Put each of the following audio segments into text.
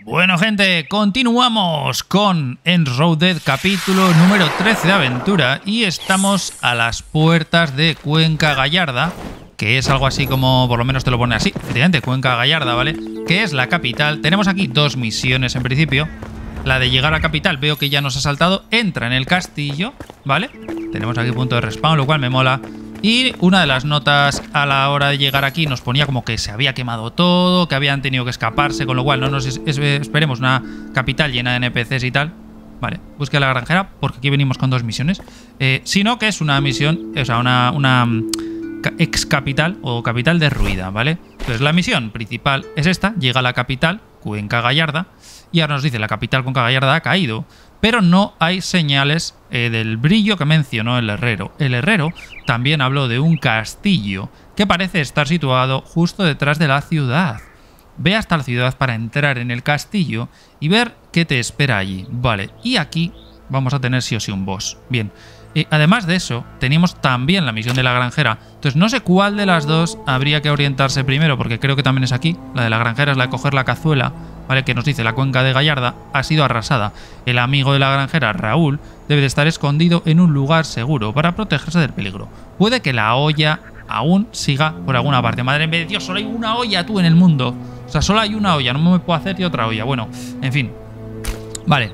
Bueno, gente, continuamos con Enshrouded, capítulo número 13 de aventura. Y estamos a las puertas de Cuenca Gallarda, que es algo así como, por lo menos te lo pone así, efectivamente, Cuenca Gallarda, ¿vale? Que es la capital. Tenemos aquí dos misiones en principio. La de llegar a la capital, veo que ya nos ha saltado. Entra en el castillo, ¿vale? Tenemos aquí punto de respawn, lo cual me mola. Y una de las notas a la hora de llegar aquí nos ponía como que se había quemado todo, que habían tenido que escaparse, con lo cual no nos esperemos una capital llena de NPCs y tal. Vale, busque a la granjera, porque aquí venimos con dos misiones. Sino que es una misión, o sea, una ex capital o capital derruida, ¿vale? Entonces la misión principal es esta, llega a la capital, Cuenca Gallarda, y ahora nos dice la capital Cuenca Gallarda ha caído, pero no hay señales del brillo que mencionó el herrero. El herrero también habló de un castillo que parece estar situado justo detrás de la ciudad. Ve hasta la ciudad para entrar en el castillo y ver qué te espera allí. Vale, y aquí vamos a tener sí o sí un boss. Bien, además de eso, tenemos también la misión de la granjera. Entonces no sé cuál de las dos habría que orientarse primero, porque creo que también es aquí. La de la granjera es la de coger la cazuela, ¿vale? Que nos dice la cuenca de Gallarda ha sido arrasada. El amigo de la granjera, Raúl, debe de estar escondido en un lugar seguro para protegerse del peligro. Puede que la olla aún siga por alguna parte. Madre mía de Dios, solo hay una olla tú en el mundo. O sea, solo hay una olla, no me puedo hacer y otra olla. Bueno, en fin. Vale.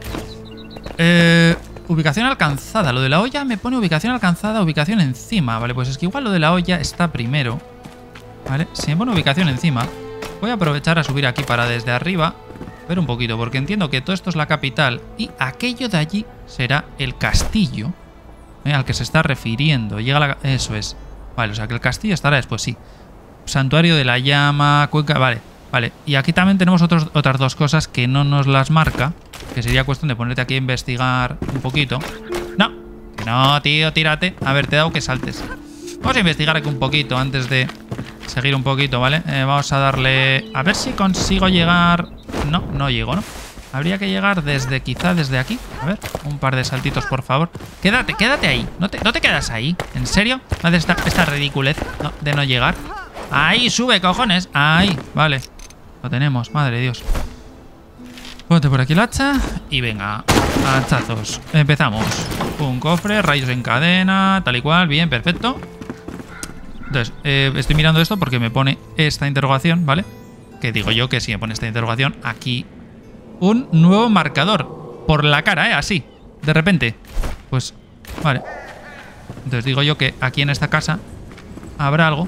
Ubicación alcanzada. Lo de la olla me pone ubicación alcanzada, ubicación encima. Vale, pues es que igual lo de la olla está primero. Vale, si me pone ubicación encima, voy a aprovechar a subir aquí para desde arriba ver un poquito, porque entiendo que todo esto es la capital y aquello de allí será el castillo al que se está refiriendo. Eso es. Vale, o sea que el castillo estará después, sí. Santuario de la llama, cuenca... Vale, vale. Y aquí también tenemos otras dos cosas que no nos las marca, que sería cuestión de ponerte aquí a investigar un poquito. No, que no, tío, tírate. A ver, te he dado que saltes. Vamos a investigar aquí un poquito antes de seguir un poquito, ¿vale? Vamos a darle... A ver si consigo llegar... No, no llego, ¿no? Habría que llegar quizá desde aquí. A ver, un par de saltitos, por favor. Quédate ahí. ¿No te quedas ahí? ¿En serio? ¿No haces esta ridiculez de no llegar? Ahí, sube, cojones. Ahí, vale. Lo tenemos, madre de Dios. Ponte por aquí el hacha y venga, hachazos. Empezamos. Un cofre, rayos en cadena, tal y cual. Bien, perfecto. Entonces, estoy mirando esto porque me pone esta interrogación, ¿vale? Que digo yo que si me pone esta interrogación, aquí un nuevo marcador por la cara, así, de repente. Pues, vale. Entonces digo yo que aquí en esta casa habrá algo.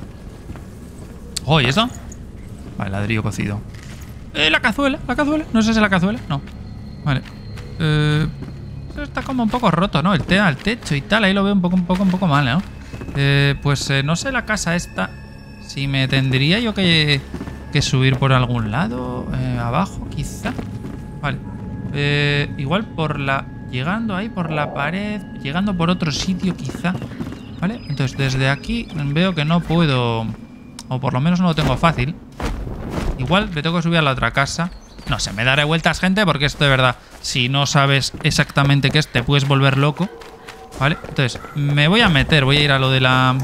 Oh, ¿y eso? Vale, ladrillo cocido. La cazuela. No sé si es la cazuela. No. Vale. Esto está como un poco roto, ¿no? El techo y tal. Ahí lo veo un poco mal, ¿no? Pues no sé la casa esta. Si me tendría yo que subir por algún lado. Abajo, quizá. Vale. Igual por la... Llegando ahí por la pared. Llegando por otro sitio, quizá. Vale. Entonces desde aquí veo que no puedo... O por lo menos no lo tengo fácil. Igual me tengo que subir a la otra casa. No sé, me daré vueltas, gente, porque esto de verdad, si no sabes exactamente qué es, te puedes volver loco. Vale, entonces, me voy a meter, voy a ir a lo de la...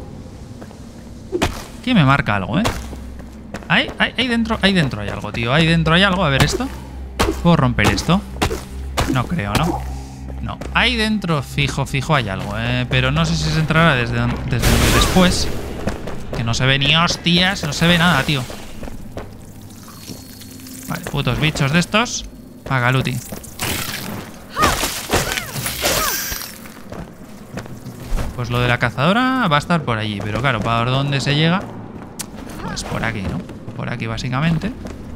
Aquí me marca algo, ¿eh? Ahí dentro hay algo, tío. Ahí dentro hay algo, a ver esto. ¿Puedo romper esto? No creo, ¿no? No, ahí dentro fijo hay algo, pero no sé si se entrará desde después. Que no se ve ni hostias, no se ve nada, tío. Vale, putos bichos de estos. Pagaluti. Pues lo de la cazadora va a estar por allí. Pero claro, ¿para dónde se llega? Pues por aquí, ¿no? Por aquí básicamente.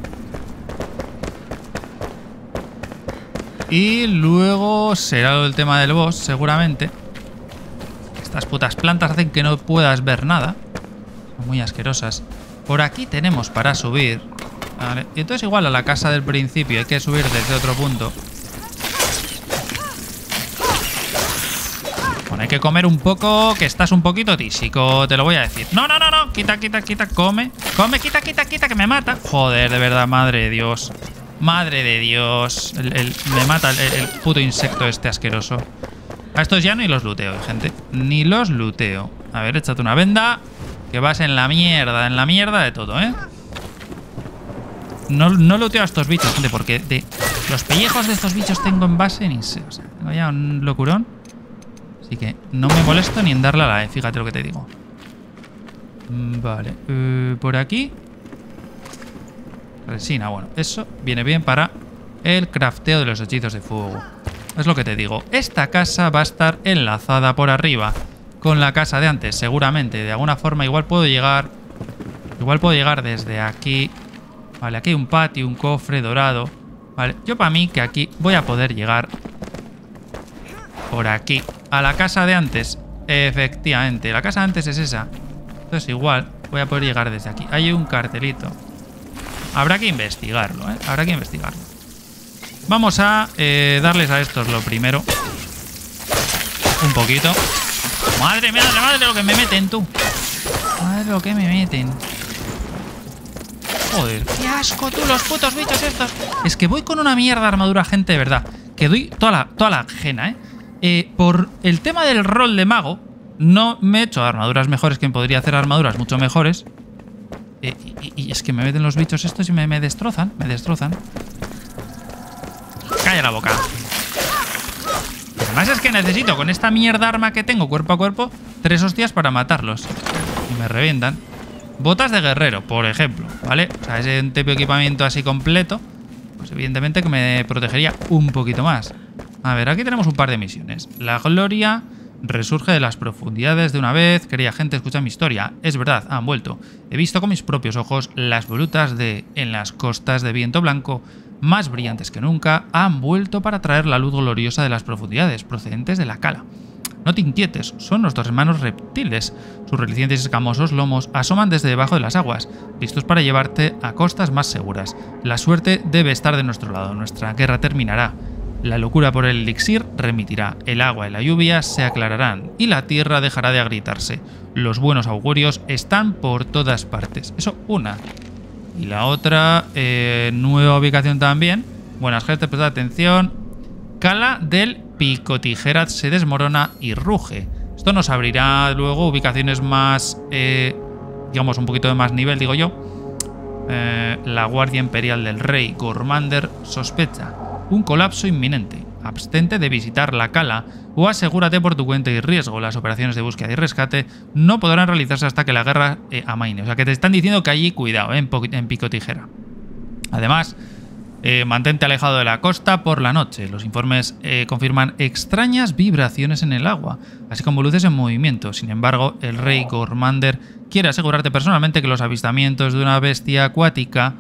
Y luego será lo del tema del boss, seguramente. Estas putas plantas hacen que no puedas ver nada. Son muy asquerosas. Por aquí tenemos para subir. Vale. Y entonces igual a la casa del principio hay que subir desde otro punto. Bueno, hay que comer un poco, que estás un poquito tísico, te lo voy a decir. No. Quita, come. Come, quita, que me mata. Joder, de verdad, madre de Dios. Madre de Dios. Me mata el puto insecto este asqueroso. A estos ya ni los luteo, gente. Ni los luteo. A ver, échate una venda. Que vas en la mierda de todo, ¿eh? no looteo a estos bichos, gente, porque de los pellejos de estos bichos tengo en base ni sé. O sea, tengo ya un locurón. Así que no me molesto ni en darle a la E, fíjate lo que te digo. Vale, por aquí. Resina, bueno, eso viene bien para el crafteo de los hechizos de fuego. Es lo que te digo. Esta casa va a estar enlazada por arriba con la casa de antes, seguramente. De alguna forma igual puedo llegar desde aquí. Vale, aquí hay un patio, un cofre dorado. Vale, yo para mí que aquí voy a poder llegar por aquí a la casa de antes. Efectivamente, la casa de antes es esa. Entonces igual voy a poder llegar desde aquí. Hay un cartelito. Habrá que investigarlo, ¿eh? Habrá que investigarlo. Vamos a darles a estos lo primero. Un poquito. Madre mía, madre lo que me meten, tú. Madre lo que me meten. Joder, qué asco, tú, los putos bichos estos. Es que voy con una mierda de armadura, gente, de verdad. Que doy toda la ajena, ¿eh? Por el tema del rol de mago, no me he hecho armaduras mejores, que podría hacer armaduras mucho mejores. Y es que me meten los bichos estos y me destrozan. Me destrozan. Calla la boca. Además es que necesito, con esta mierda arma que tengo cuerpo a cuerpo, 3 hostias para matarlos. Y me revientan. Botas de guerrero, por ejemplo, ¿vale? O sea, ese tipo de equipamiento así completo, pues evidentemente que me protegería un poquito más. A ver, aquí tenemos un par de misiones. La gloria resurge de las profundidades de una vez. Querida gente, escucha mi historia. Es verdad, han vuelto. He visto con mis propios ojos las volutas en las costas de Viento Blanco, más brillantes que nunca, han vuelto para traer la luz gloriosa de las profundidades, procedentes de la cala. No te inquietes, son nuestros hermanos reptiles. Sus relucientes y escamosos lomos asoman desde debajo de las aguas, listos para llevarte a costas más seguras. La suerte debe estar de nuestro lado, nuestra guerra terminará. La locura por el elixir remitirá, el agua y la lluvia se aclararán, y la tierra dejará de agrietarse. Los buenos augurios están por todas partes. Eso, una. Y la otra, nueva ubicación también. Buenas gente, prestad atención. Cala del Picotijera se desmorona y ruge. Esto nos abrirá luego ubicaciones más, digamos, un poquito de más nivel, digo yo. La Guardia Imperial del Rey Gormander sospecha un colapso inminente. Abstente de visitar la cala o asegúrate por tu cuenta y riesgo. Las operaciones de búsqueda y rescate no podrán realizarse hasta que la guerra amaine. O sea que te están diciendo que allí cuidado, en Picotijera. Además, mantente alejado de la costa por la noche. Los informes confirman extrañas vibraciones en el agua, así como luces en movimiento. Sin embargo, el rey Gormander quiere asegurarte personalmente que los avistamientos de una bestia acuática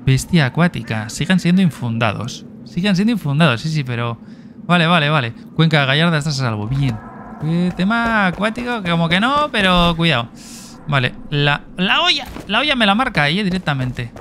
sigan siendo infundados. Sigan siendo infundados, sí, pero... Vale. Cuenca de Gallarda, estás a salvo. Bien. Tema acuático, como que no, pero cuidado. Vale, la olla. La olla me la marca ahí directamente.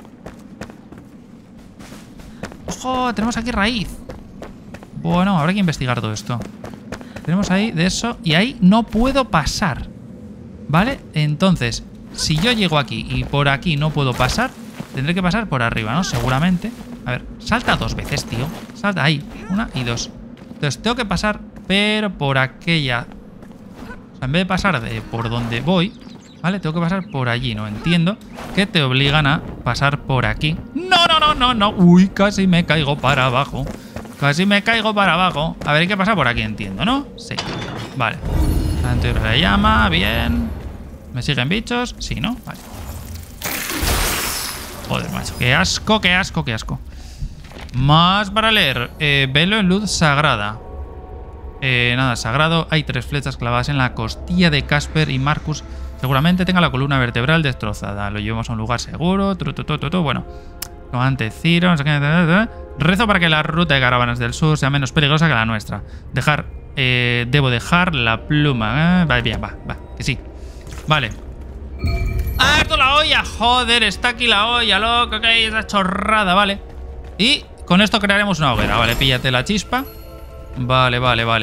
¡Ojo! Tenemos aquí raíz. Bueno, habrá que investigar todo esto. Tenemos ahí de eso. Y ahí no puedo pasar. ¿Vale? Entonces, si yo llego aquí y por aquí no puedo pasar, tendré que pasar por arriba, ¿no? Seguramente. A ver, salta 2 veces, tío. Salta ahí. 1 y 2. Entonces tengo que pasar, pero por aquella... O sea, en vez de pasar por donde voy, ¿vale? Tengo que pasar por allí, ¿no? Entiendo que te obligan a pasar por aquí. ¡No! Uy, casi me caigo para abajo. Casi me caigo para abajo. A ver, hay que pasar por aquí, entiendo, ¿no? Sí. Vale. Anterior de llama, bien. ¿Me siguen bichos? Sí, ¿no? Vale. Joder, macho. Qué asco. Más para leer. Velo en luz sagrada. Nada, sagrado. Hay 3 flechas clavadas en la costilla de Casper y Marcus. Seguramente tenga la columna vertebral destrozada. Lo llevamos a un lugar seguro. Bueno. Comandante Ciro. No sé qué. Rezo para que la ruta de caravanas del sur sea menos peligrosa que la nuestra. Debo dejar la pluma. Vale, bien, va. Que sí. Vale. ¡Ah, esto la olla! Joder, está aquí la olla, loco. Que esa chorrada, vale. Y con esto crearemos una hoguera. Vale, píllate la chispa. Vale.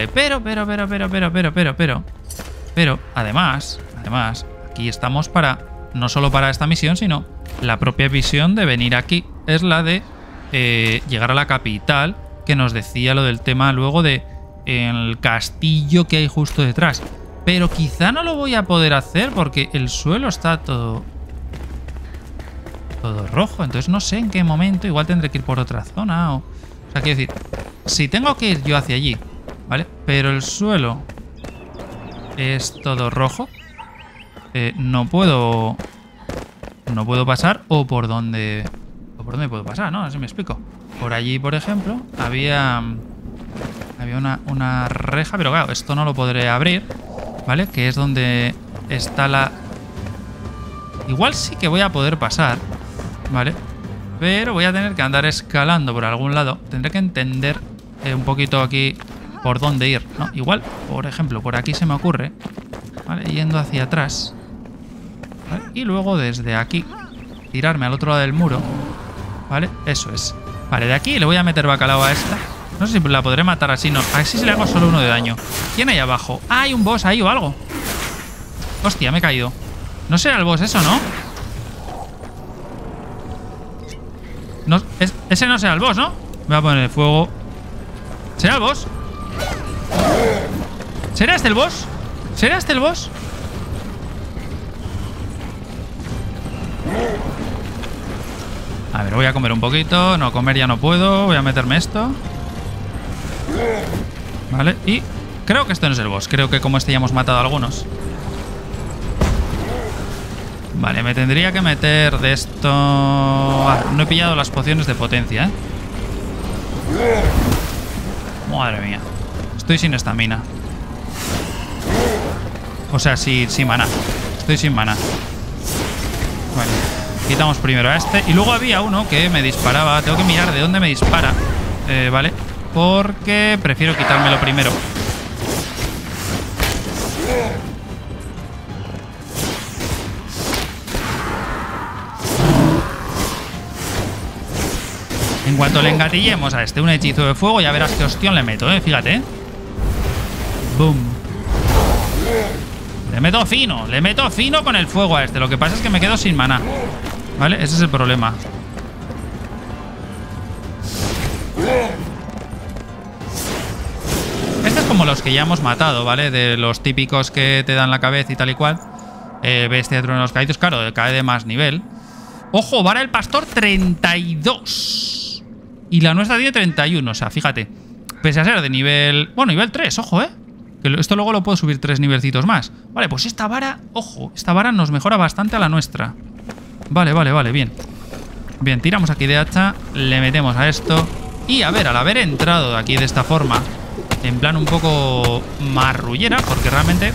Pero, además, aquí estamos para... No solo para esta misión, sino la propia visión de venir aquí. Es la de llegar a la capital, que nos decía lo del tema luego de el castillo que hay justo detrás. Pero quizá no lo voy a poder hacer porque el suelo está todo... todo rojo. Entonces no sé en qué momento. Igual tendré que ir por otra zona. O sea, quiero decir, si tengo que ir yo hacia allí, ¿vale? Pero el suelo es todo rojo. No puedo pasar. O por dónde puedo pasar, ¿no? Así me explico. Por allí, por ejemplo, había una reja. Pero claro, esto no lo podré abrir, ¿vale? Que es donde está la... Igual sí que voy a poder pasar, ¿vale? Pero voy a tener que andar escalando por algún lado. Tendré que entender un poquito aquí por dónde ir, ¿no? Igual, por ejemplo, por aquí se me ocurre, ¿vale? Yendo hacia atrás, ¿vale? Y luego desde aquí tirarme al otro lado del muro, ¿vale? Eso es. Vale, de aquí le voy a meter bacalao a esta. No sé si la podré matar así, no. Así se le hago solo 1 de daño. ¿Quién hay abajo? Ah, hay un boss ahí o algo. Hostia, me he caído. No será el boss eso, ¿no? No, ese no será el boss, ¿no? Me voy a poner el fuego. ¿Será el boss? ¿Será este el boss? ¿Será este el boss? A ver, voy a comer un poquito. No, comer ya no puedo. Voy a meterme esto. Vale, y creo que esto no es el boss. Creo que como este ya hemos matado a algunos. Vale, me tendría que meter de esto... Ah, no he pillado las pociones de potencia, ¿eh? Madre mía. Estoy sin estamina. O sea, sin maná. Estoy sin maná. Vale. Quitamos primero a este. Y luego había uno que me disparaba. Tengo que mirar de dónde me dispara. Vale. Porque prefiero quitármelo primero. En cuanto le engatillemos a este un hechizo de fuego, ya verás qué hostión le meto, fíjate, ¡Boom! Le meto fino con el fuego a este. Lo que pasa es que me quedo sin maná, ¿vale? Ese es el problema. Este es como los que ya hemos matado, ¿vale? De los típicos que te dan la cabeza y tal y cual. Bestia de truenos caídos, claro, cae de más nivel. ¡Ojo! Vara el pastor 32. Y la nuestra tiene 31, o sea, fíjate. Pese a ser de nivel... Bueno, nivel 3, ojo, Que esto luego lo puedo subir 3 nivelcitos más. Vale, pues esta vara, ojo, esta vara nos mejora bastante a la nuestra. Vale, bien. Bien, tiramos aquí de hacha, le metemos a esto. Y a ver, al haber entrado de aquí de esta forma, en plan un poco marrullera, porque realmente...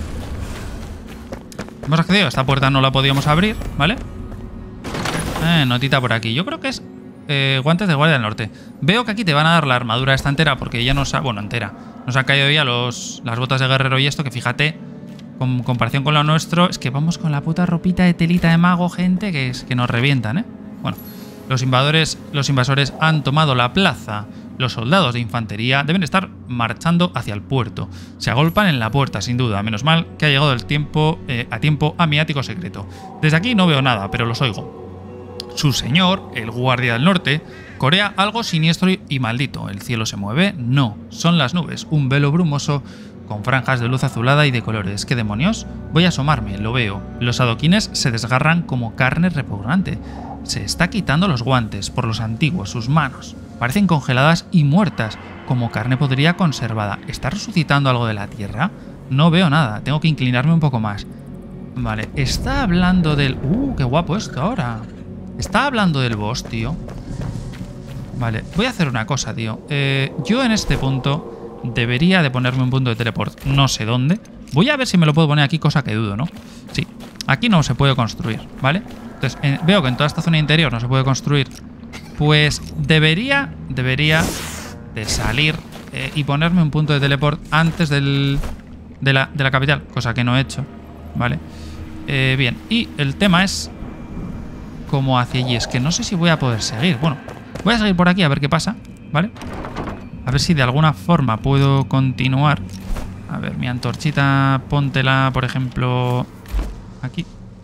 Hemos accedido a esta puerta, no la podíamos abrir, ¿vale? Notita por aquí. Yo creo que es... guantes de guardia del norte. Veo que aquí te van a dar la armadura esta entera porque ya nos ha... Bueno, entera. Nos han caído ya las botas de guerrero y esto, que fíjate, con comparación con lo nuestro, es que vamos con la puta ropita de telita de mago, gente, que nos revientan, Bueno, los invasores han tomado la plaza. Los soldados de infantería deben estar marchando hacia el puerto. Se agolpan en la puerta, sin duda. Menos mal que ha llegado el tiempo a mi ático secreto. Desde aquí no veo nada, pero los oigo. Su señor, el guardia del norte, corea algo siniestro y maldito. ¿El cielo se mueve? No, son las nubes, un velo brumoso con franjas de luz azulada y de colores. ¿Qué demonios? Voy a asomarme, lo veo. Los adoquines se desgarran como carne repugnante. Se está quitando los guantes, por los antiguos, sus manos. Parecen congeladas y muertas, como carne podrida conservada. ¿Está resucitando algo de la tierra? No veo nada, tengo que inclinarme un poco más. Vale, está hablando del... qué guapo esto ahora. Está hablando del boss, tío. Vale, voy a hacer una cosa, tío. Yo en este punto debería de ponerme un punto de teleport. No sé dónde. Voy a ver si me lo puedo poner aquí, cosa que dudo, ¿no? Sí, aquí no se puede construir, ¿vale? Entonces, veo que en toda esta zona interior no se puede construir. Pues debería de salir y ponerme un punto de teleport antes de la capital, cosa que no he hecho, ¿vale? Bien, y el tema es... como hacia allí. Es que no sé si voy a poder seguir. Bueno, voy a seguir por aquí a ver qué pasa, ¿vale? A ver si de alguna forma puedo continuar. A ver, mi antorchita, póntela, por ejemplo, aquí.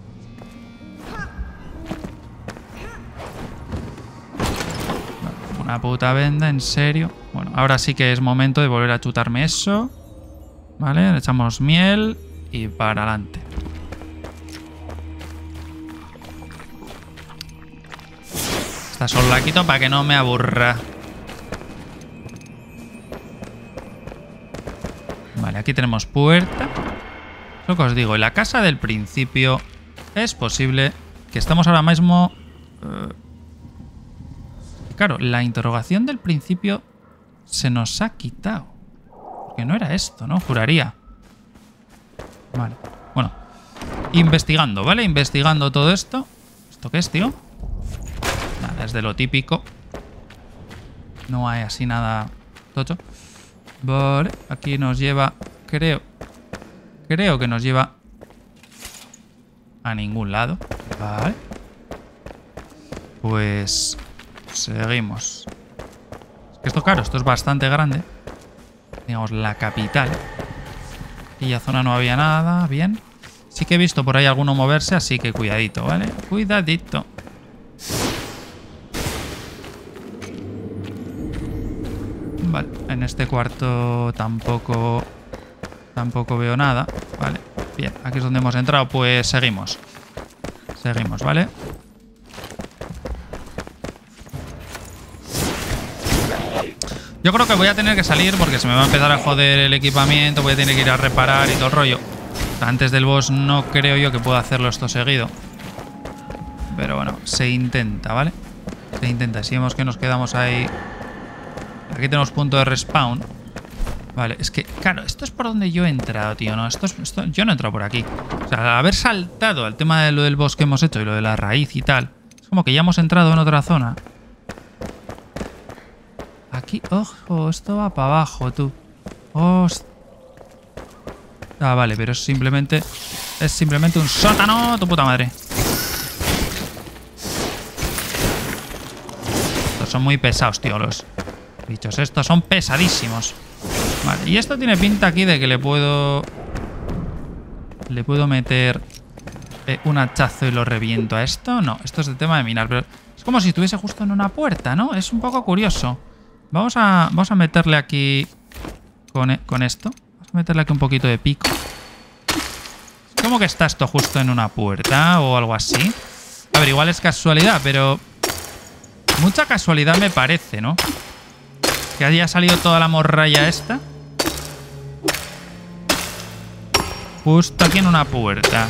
Una puta venda, en serio. Bueno, ahora sí que es momento de volver a chutarme eso. Vale, le echamos miel y para adelante. esta solo la quito para que no me aburra. Vale, aquí tenemos puerta. Lo que os digo, en la casa del principio es posible que estamos ahora mismo... Claro, la interrogación del principio se nos ha quitado. Porque no era esto, ¿no? Juraría. Vale, bueno. Investigando, ¿vale? Investigando todo esto. ¿Esto qué es, tío? Nada, es de lo típico. No hay así nada tocho. Vale, aquí nos lleva... Creo que nos lleva a ningún lado. Vale. Pues... seguimos. Es que esto, claro, esto es bastante grande. Digamos, la capital. Aquella zona no había nada. Bien. Sí que he visto por ahí alguno moverse, así que cuidadito, ¿vale? Cuidadito. Vale, en este cuarto tampoco veo nada. Vale, bien, aquí es donde hemos entrado. Pues seguimos. Seguimos, ¿vale? Yo creo que voy a tener que salir porque se me va a empezar a joder el equipamiento. Voy a tener que ir a reparar y todo el rollo. Antes del boss no creo yo que pueda hacerlo esto seguido. Pero bueno, se intenta, ¿vale? Se intenta. Si vemos que nos quedamos ahí... Aquí tenemos punto de respawn. Vale, es que, claro, esto es por donde yo he entrado, tío, ¿no? Yo no he entrado por aquí. O sea, al haber saltado al tema de lo del boss que hemos hecho y lo de la raíz y tal, es como que ya hemos entrado en otra zona. Aquí, ojo, esto va para abajo, tú. Hostia. Ah, vale, pero es simplemente un sótano, tu puta madre. Estos son muy pesados, tío, los bichos. Estos son pesadísimos. Vale, y esto tiene pinta aquí de que le puedo meter un hachazo y lo reviento a esto. No, esto es de tema de minar, pero es como si estuviese justo en una puerta, ¿no? Es un poco curioso. Vamos a meterle aquí con esto. Vamos a meterle aquí un poquito de pico. ¿Cómo que está esto justo en una puerta o algo así? A ver, igual es casualidad, pero... mucha casualidad me parece, ¿no? Que haya salido toda la morralla esta. Justo aquí en una puerta.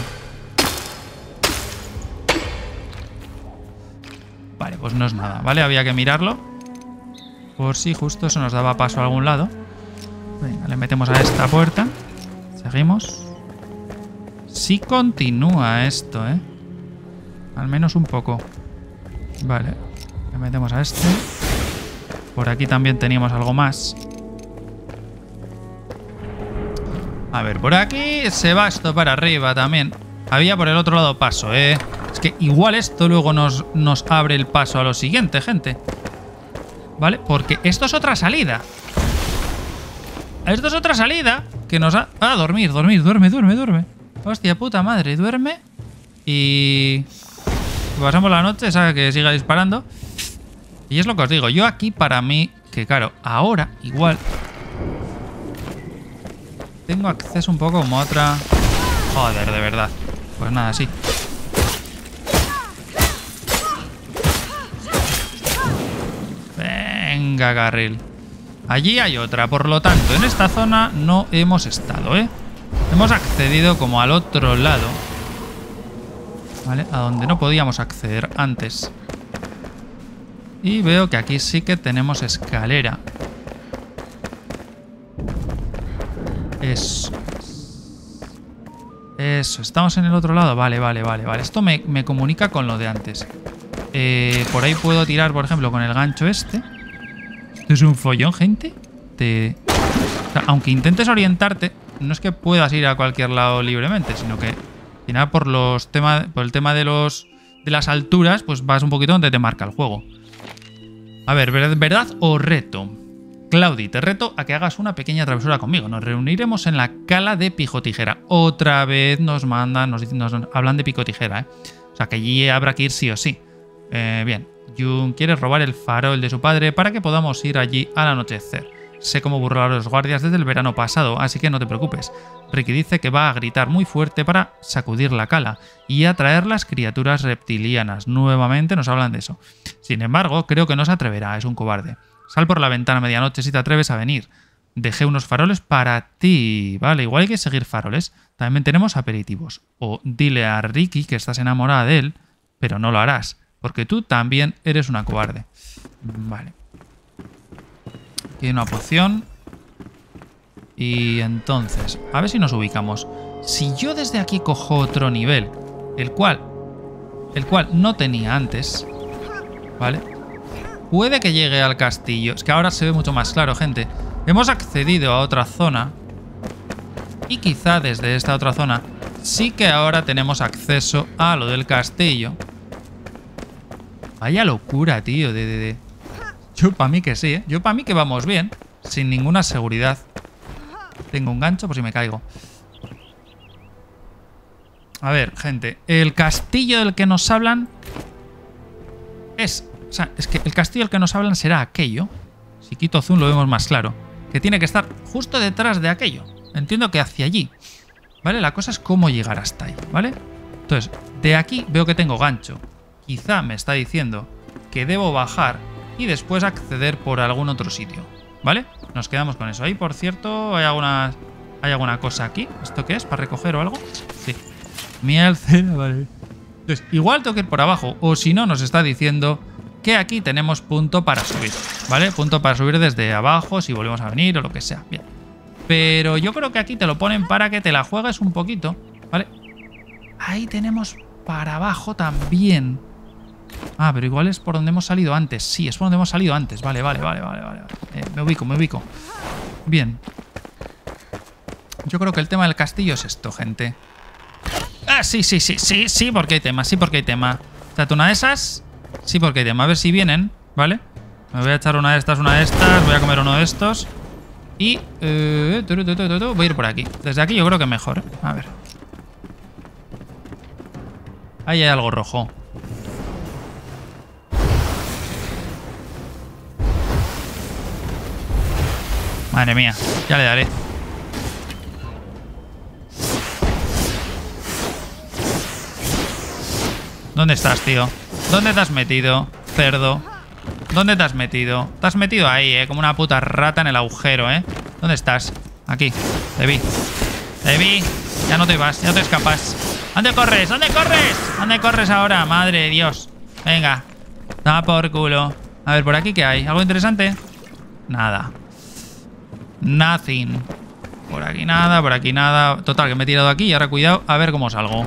Vale, pues no es nada, ¿vale? Había que mirarlo. Por si justo eso nos daba paso a algún lado. Venga, le metemos a esta puerta. Seguimos. Sí continúa esto, ¿eh? Al menos un poco. Vale. Le metemos a este. Por aquí también teníamos algo más. A ver, por aquí se va esto para arriba también. Había por el otro lado paso, ¿eh? Es que igual esto luego nos abre el paso a lo siguiente, gente. ¿Vale? Porque esto es otra salida. Esto es otra salida que nos ha... Ah, dormir. Duerme. Hostia puta madre, duerme. Y... pasamos la noche, sabe que siga disparando. Y es lo que os digo. Yo aquí para mí, que claro, ahora igual... tengo acceso un poco como a otra... Joder, de verdad. Pues nada, sí. Venga, carril. Allí hay otra, por lo tanto, en esta zona no hemos estado, ¿eh? Hemos accedido como al otro lado. ¿Vale? A donde no podíamos acceder antes. Y veo que aquí sí que tenemos escalera. Eso. Eso, estamos en el otro lado. Vale. Esto me comunica con lo de antes. Por ahí puedo tirar, por ejemplo, con el gancho este. Esto es un follón, gente. O sea, aunque intentes orientarte, no es que puedas ir a cualquier lado libremente, sino que al final por el tema de las alturas, pues vas un poquito donde te marca el juego. A ver, ¿verdad o reto? Claudi, te reto a que hagas una pequeña travesura conmigo. Nos reuniremos en la cala de Picotijera. Otra vez nos hablan de Picotijera, ¿eh? O sea, que allí habrá que ir sí o sí. Bien. Jun quiere robar el farol de su padre para que podamos ir allí al anochecer. sé cómo burlar a los guardias desde el verano pasado, así que no te preocupes. Ricky dice que va a gritar muy fuerte para sacudir la cala y atraer las criaturas reptilianas. Nuevamente nos hablan de eso. Sin embargo, creo que no se atreverá, es un cobarde. Sal por la ventana a medianoche si te atreves a venir. Dejé unos faroles para ti. Vale, igual hay que seguir faroles. También tenemos aperitivos. O dile a Ricky que estás enamorada de él, pero no lo harás, porque tú también eres una cobarde. Vale. Aquí hay una poción. Y entonces, a ver si nos ubicamos. Si yo desde aquí cojo otro nivel, el cual no tenía antes, ¿vale? Puede que llegue al castillo. Es que ahora se ve mucho más claro, gente. Hemos accedido a otra zona. Y quizá desde esta otra zona sí que ahora tenemos acceso a lo del castillo. Vaya locura, tío. Yo para mí que sí, ¿eh? Yo para mí que vamos bien. Sin ninguna seguridad. Tengo un gancho por si me caigo. A ver, gente. El castillo del que nos hablan es... O sea, es que el castillo del que nos hablan será aquello. Si quito zoom lo vemos más claro. Que tiene que estar justo detrás de aquello. Entiendo que hacia allí. ¿Vale? La cosa es cómo llegar hasta ahí, ¿vale? Entonces, de aquí veo que tengo gancho. Quizá me está diciendo que debo bajar y después acceder por algún otro sitio, ¿vale? Nos quedamos con eso. Ahí, por cierto, ¿hay alguna cosa aquí? ¿Esto qué es? ¿Para recoger o algo? Sí. Miel, cena, vale. Entonces, igual tengo que ir por abajo. O si no, nos está diciendo que aquí tenemos punto para subir, ¿vale? Punto para subir desde abajo si volvemos a venir o lo que sea. Bien. Pero yo creo que aquí te lo ponen para que te la juegues un poquito, ¿vale? Ahí tenemos para abajo también. Ah, pero igual es por donde hemos salido antes. Sí, es por donde hemos salido antes. Vale. Me ubico. Bien. Yo creo que el tema del castillo es esto, gente. Ah, sí, porque hay tema. Sí, porque hay tema. Trate una de esas. Sí, porque hay tema. A ver si vienen, ¿vale? Me voy a echar una de estas. Voy a comer uno de estos. Y... voy a ir por aquí. Desde aquí yo creo que mejor, ¿eh? A ver. Ahí hay algo rojo. Madre mía, ya le daré. ¿Dónde estás, tío? ¿Dónde te has metido, cerdo? ¿Dónde te has metido? Te has metido ahí, como una puta rata en el agujero, ¿Dónde estás? Aquí. Te vi. Ya no te vas, ya no te escapas. ¿Dónde corres? ¿Dónde corres ahora? Madre de Dios. Venga. Da por culo. A ver, ¿por aquí qué hay? ¿Algo interesante? Nada. Nothing. Por aquí nada. Total, que me he tirado aquí y ahora cuidado a ver cómo salgo.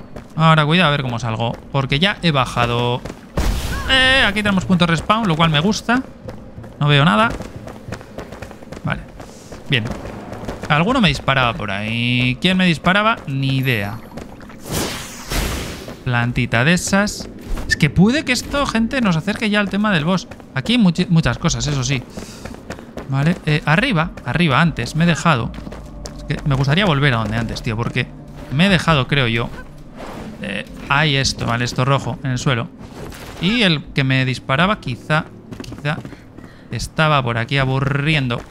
Porque ya he bajado. Aquí tenemos punto de respawn, lo cual me gusta. No veo nada. Vale. Bien. Alguno me disparaba por ahí. ¿Quién me disparaba? Ni idea. Plantita de esas. Es que puede que esto, gente, nos acerque ya al tema del boss. Aquí hay muchas cosas, eso sí. Vale. Arriba antes me he dejado. Es que me gustaría volver a donde antes, tío, porque me he dejado, creo yo. Hay esto, ¿vale? Esto rojo en el suelo. Y el que me disparaba quizá estaba por aquí aburriendo.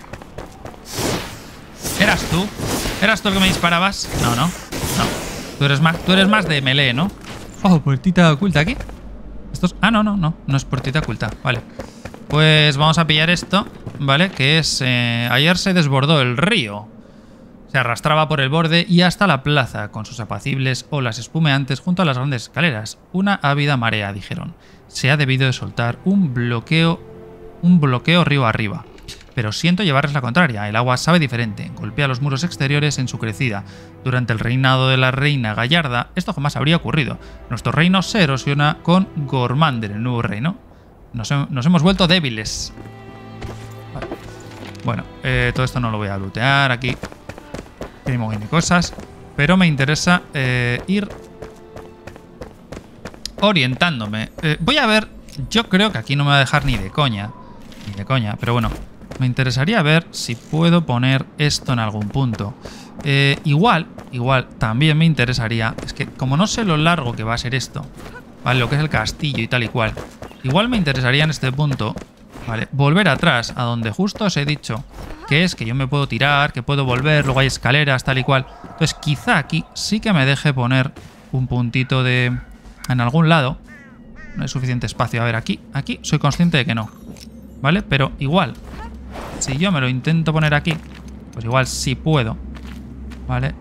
¿Eras tú? ¿Eras tú el que me disparabas? No. Tú eres más de melee, ¿no? Oh, puertita oculta aquí. Estos... Ah, no es puertita oculta. Vale. Pues vamos a pillar esto, ¿vale? Que es... ayer se desbordó el río. Se arrastraba por el borde y hasta la plaza, con sus apacibles olas espumeantes junto a las grandes escaleras. Una ávida marea, dijeron. Se ha debido de soltar un bloqueo río arriba. Pero siento llevarles la contraria. El agua sabe diferente. Golpea los muros exteriores en su crecida. Durante el reinado de la reina Gallarda, esto jamás habría ocurrido. Nuestro reino se erosiona con Gormander, el nuevo reino. Nos hemos vuelto débiles. Vale. Bueno, todo esto no lo voy a lootear aquí. Tiene muy bien cosas. Pero me interesa ir orientándome. Voy a ver. Yo creo que aquí no me va a dejar ni de coña. Pero bueno. Me interesaría ver si puedo poner esto en algún punto. Igual también me interesaría. Es que como no sé lo largo que va a ser esto, ¿vale? Lo que es el castillo y tal y cual. Igual me interesaría en este punto, Vale, volver atrás, a donde justo os he dicho, que es que yo me puedo tirar, que puedo volver, luego hay escaleras, tal y cual. Entonces quizá aquí sí que me deje poner un puntito de... en algún lado. No hay suficiente espacio. A ver, aquí soy consciente de que no. ¿Vale? Pero igual, si yo me lo intento poner aquí, pues igual sí puedo. ¿Vale?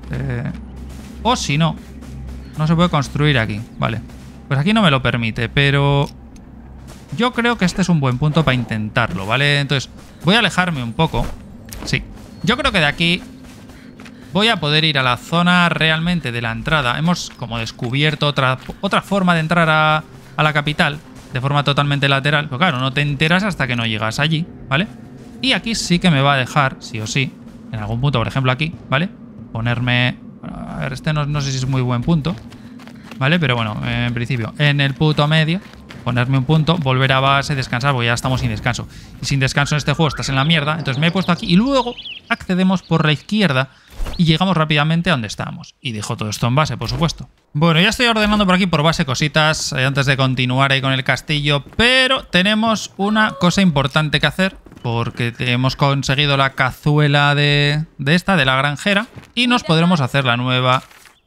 O si no, no se puede construir aquí. Vale. Pues aquí no me lo permite, pero... yo creo que este es un buen punto para intentarlo, ¿vale? Entonces, voy a alejarme un poco. Sí. Yo creo que de aquí voy a poder ir a la zona realmente de la entrada. Hemos como descubierto otra forma de entrar a la capital de forma totalmente lateral. Pero claro, no te enteras hasta que no llegas allí, ¿vale? Y aquí sí que me va a dejar, sí o sí, en algún punto, por ejemplo aquí, ¿vale? Ponerme... a ver, este no sé si es muy buen punto, ¿vale? Pero bueno, en principio, en el punto medio... ponerme un punto, volver a base, descansar, porque ya estamos sin descanso. Y sin descanso en este juego estás en la mierda. Entonces me he puesto aquí y luego accedemos por la izquierda y llegamos rápidamente a donde estábamos. Y dejo todo esto en base, por supuesto. Bueno, ya estoy ordenando por aquí por base cositas antes de continuar ahí con el castillo. Pero tenemos una cosa importante que hacer, porque hemos conseguido la cazuela de la granjera. Y nos podremos hacer la nueva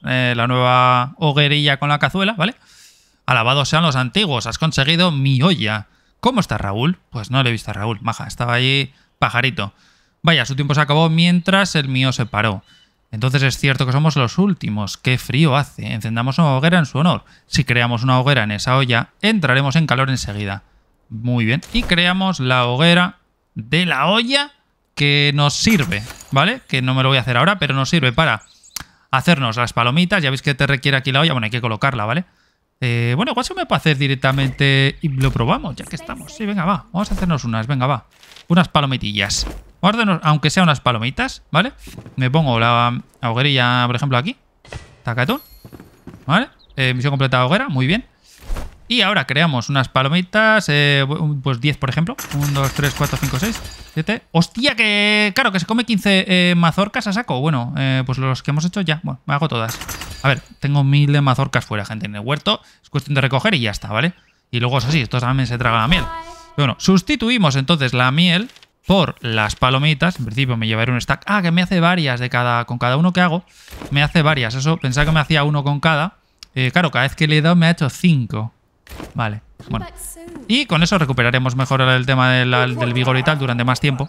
hoguerilla con la cazuela, ¿vale? Alabados sean los antiguos, has conseguido mi olla. ¿Cómo está Raúl? Pues no le he visto a Raúl, maja, estaba ahí pajarito. Vaya, su tiempo se acabó mientras el mío se paró. Entonces es cierto que somos los últimos. ¡Qué frío hace! Encendamos una hoguera en su honor. Si creamos una hoguera en esa olla, entraremos en calor enseguida. Muy bien. Y creamos la hoguera de la olla que nos sirve, ¿vale? Que no me lo voy a hacer ahora, pero nos sirve para hacernos las palomitas. Ya veis que te requiere aquí la olla. Bueno, hay que colocarla, ¿vale? Bueno, igual se me puede hacer directamente y lo probamos, ya que estamos. Sí, venga, va. Vamos a hacernos unas, venga, va. Unas palomitillas. Vamos a hacernos, aunque sea unas palomitas, ¿vale? Me pongo la hoguerilla, por ejemplo, aquí. Tacatún. ¿Vale? Misión completa de hoguera, muy bien. Y ahora creamos unas palomitas, pues 10, por ejemplo. 1, 2, 3, 4, 5, 6, 7. ¡Hostia! Que claro, que se come 15 mazorcas a saco. Bueno, pues los que hemos hecho ya. Bueno, me hago todas. A ver, tengo 1000 de mazorcas fuera, gente, en el huerto. Es cuestión de recoger y ya está, ¿vale? Y luego es así, esto también se traga la miel. Bueno, sustituimos entonces la miel por las palomitas. En principio me llevaré un stack. Ah, que me hace varias de con cada uno que hago. Me hace varias. Eso, pensaba que me hacía uno con cada. Claro, cada vez que le he dado me ha hecho 5. Vale, bueno. Y con eso recuperaremos mejor el tema del vigor y tal durante más tiempo.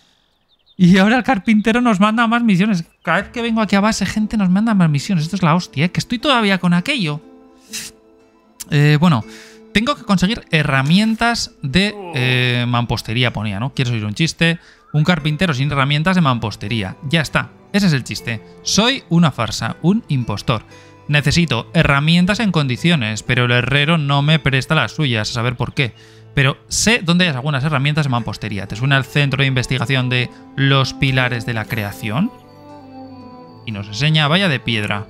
Y ahora el carpintero nos manda más misiones. Cada vez que vengo aquí a base, gente, nos manda más misiones. Esto es la hostia, que estoy todavía con aquello. Bueno, tengo que conseguir herramientas de mampostería, ponía, ¿no? Quiero oír un chiste. Un carpintero sin herramientas de mampostería. Ya está, ese es el chiste. Soy una farsa, un impostor. Necesito herramientas en condiciones, pero el herrero no me presta las suyas, a saber por qué. Pero sé dónde hay algunas herramientas de mampostería. ¿Te suena el centro de investigación de los pilares de la creación? Y nos enseña valla de piedra.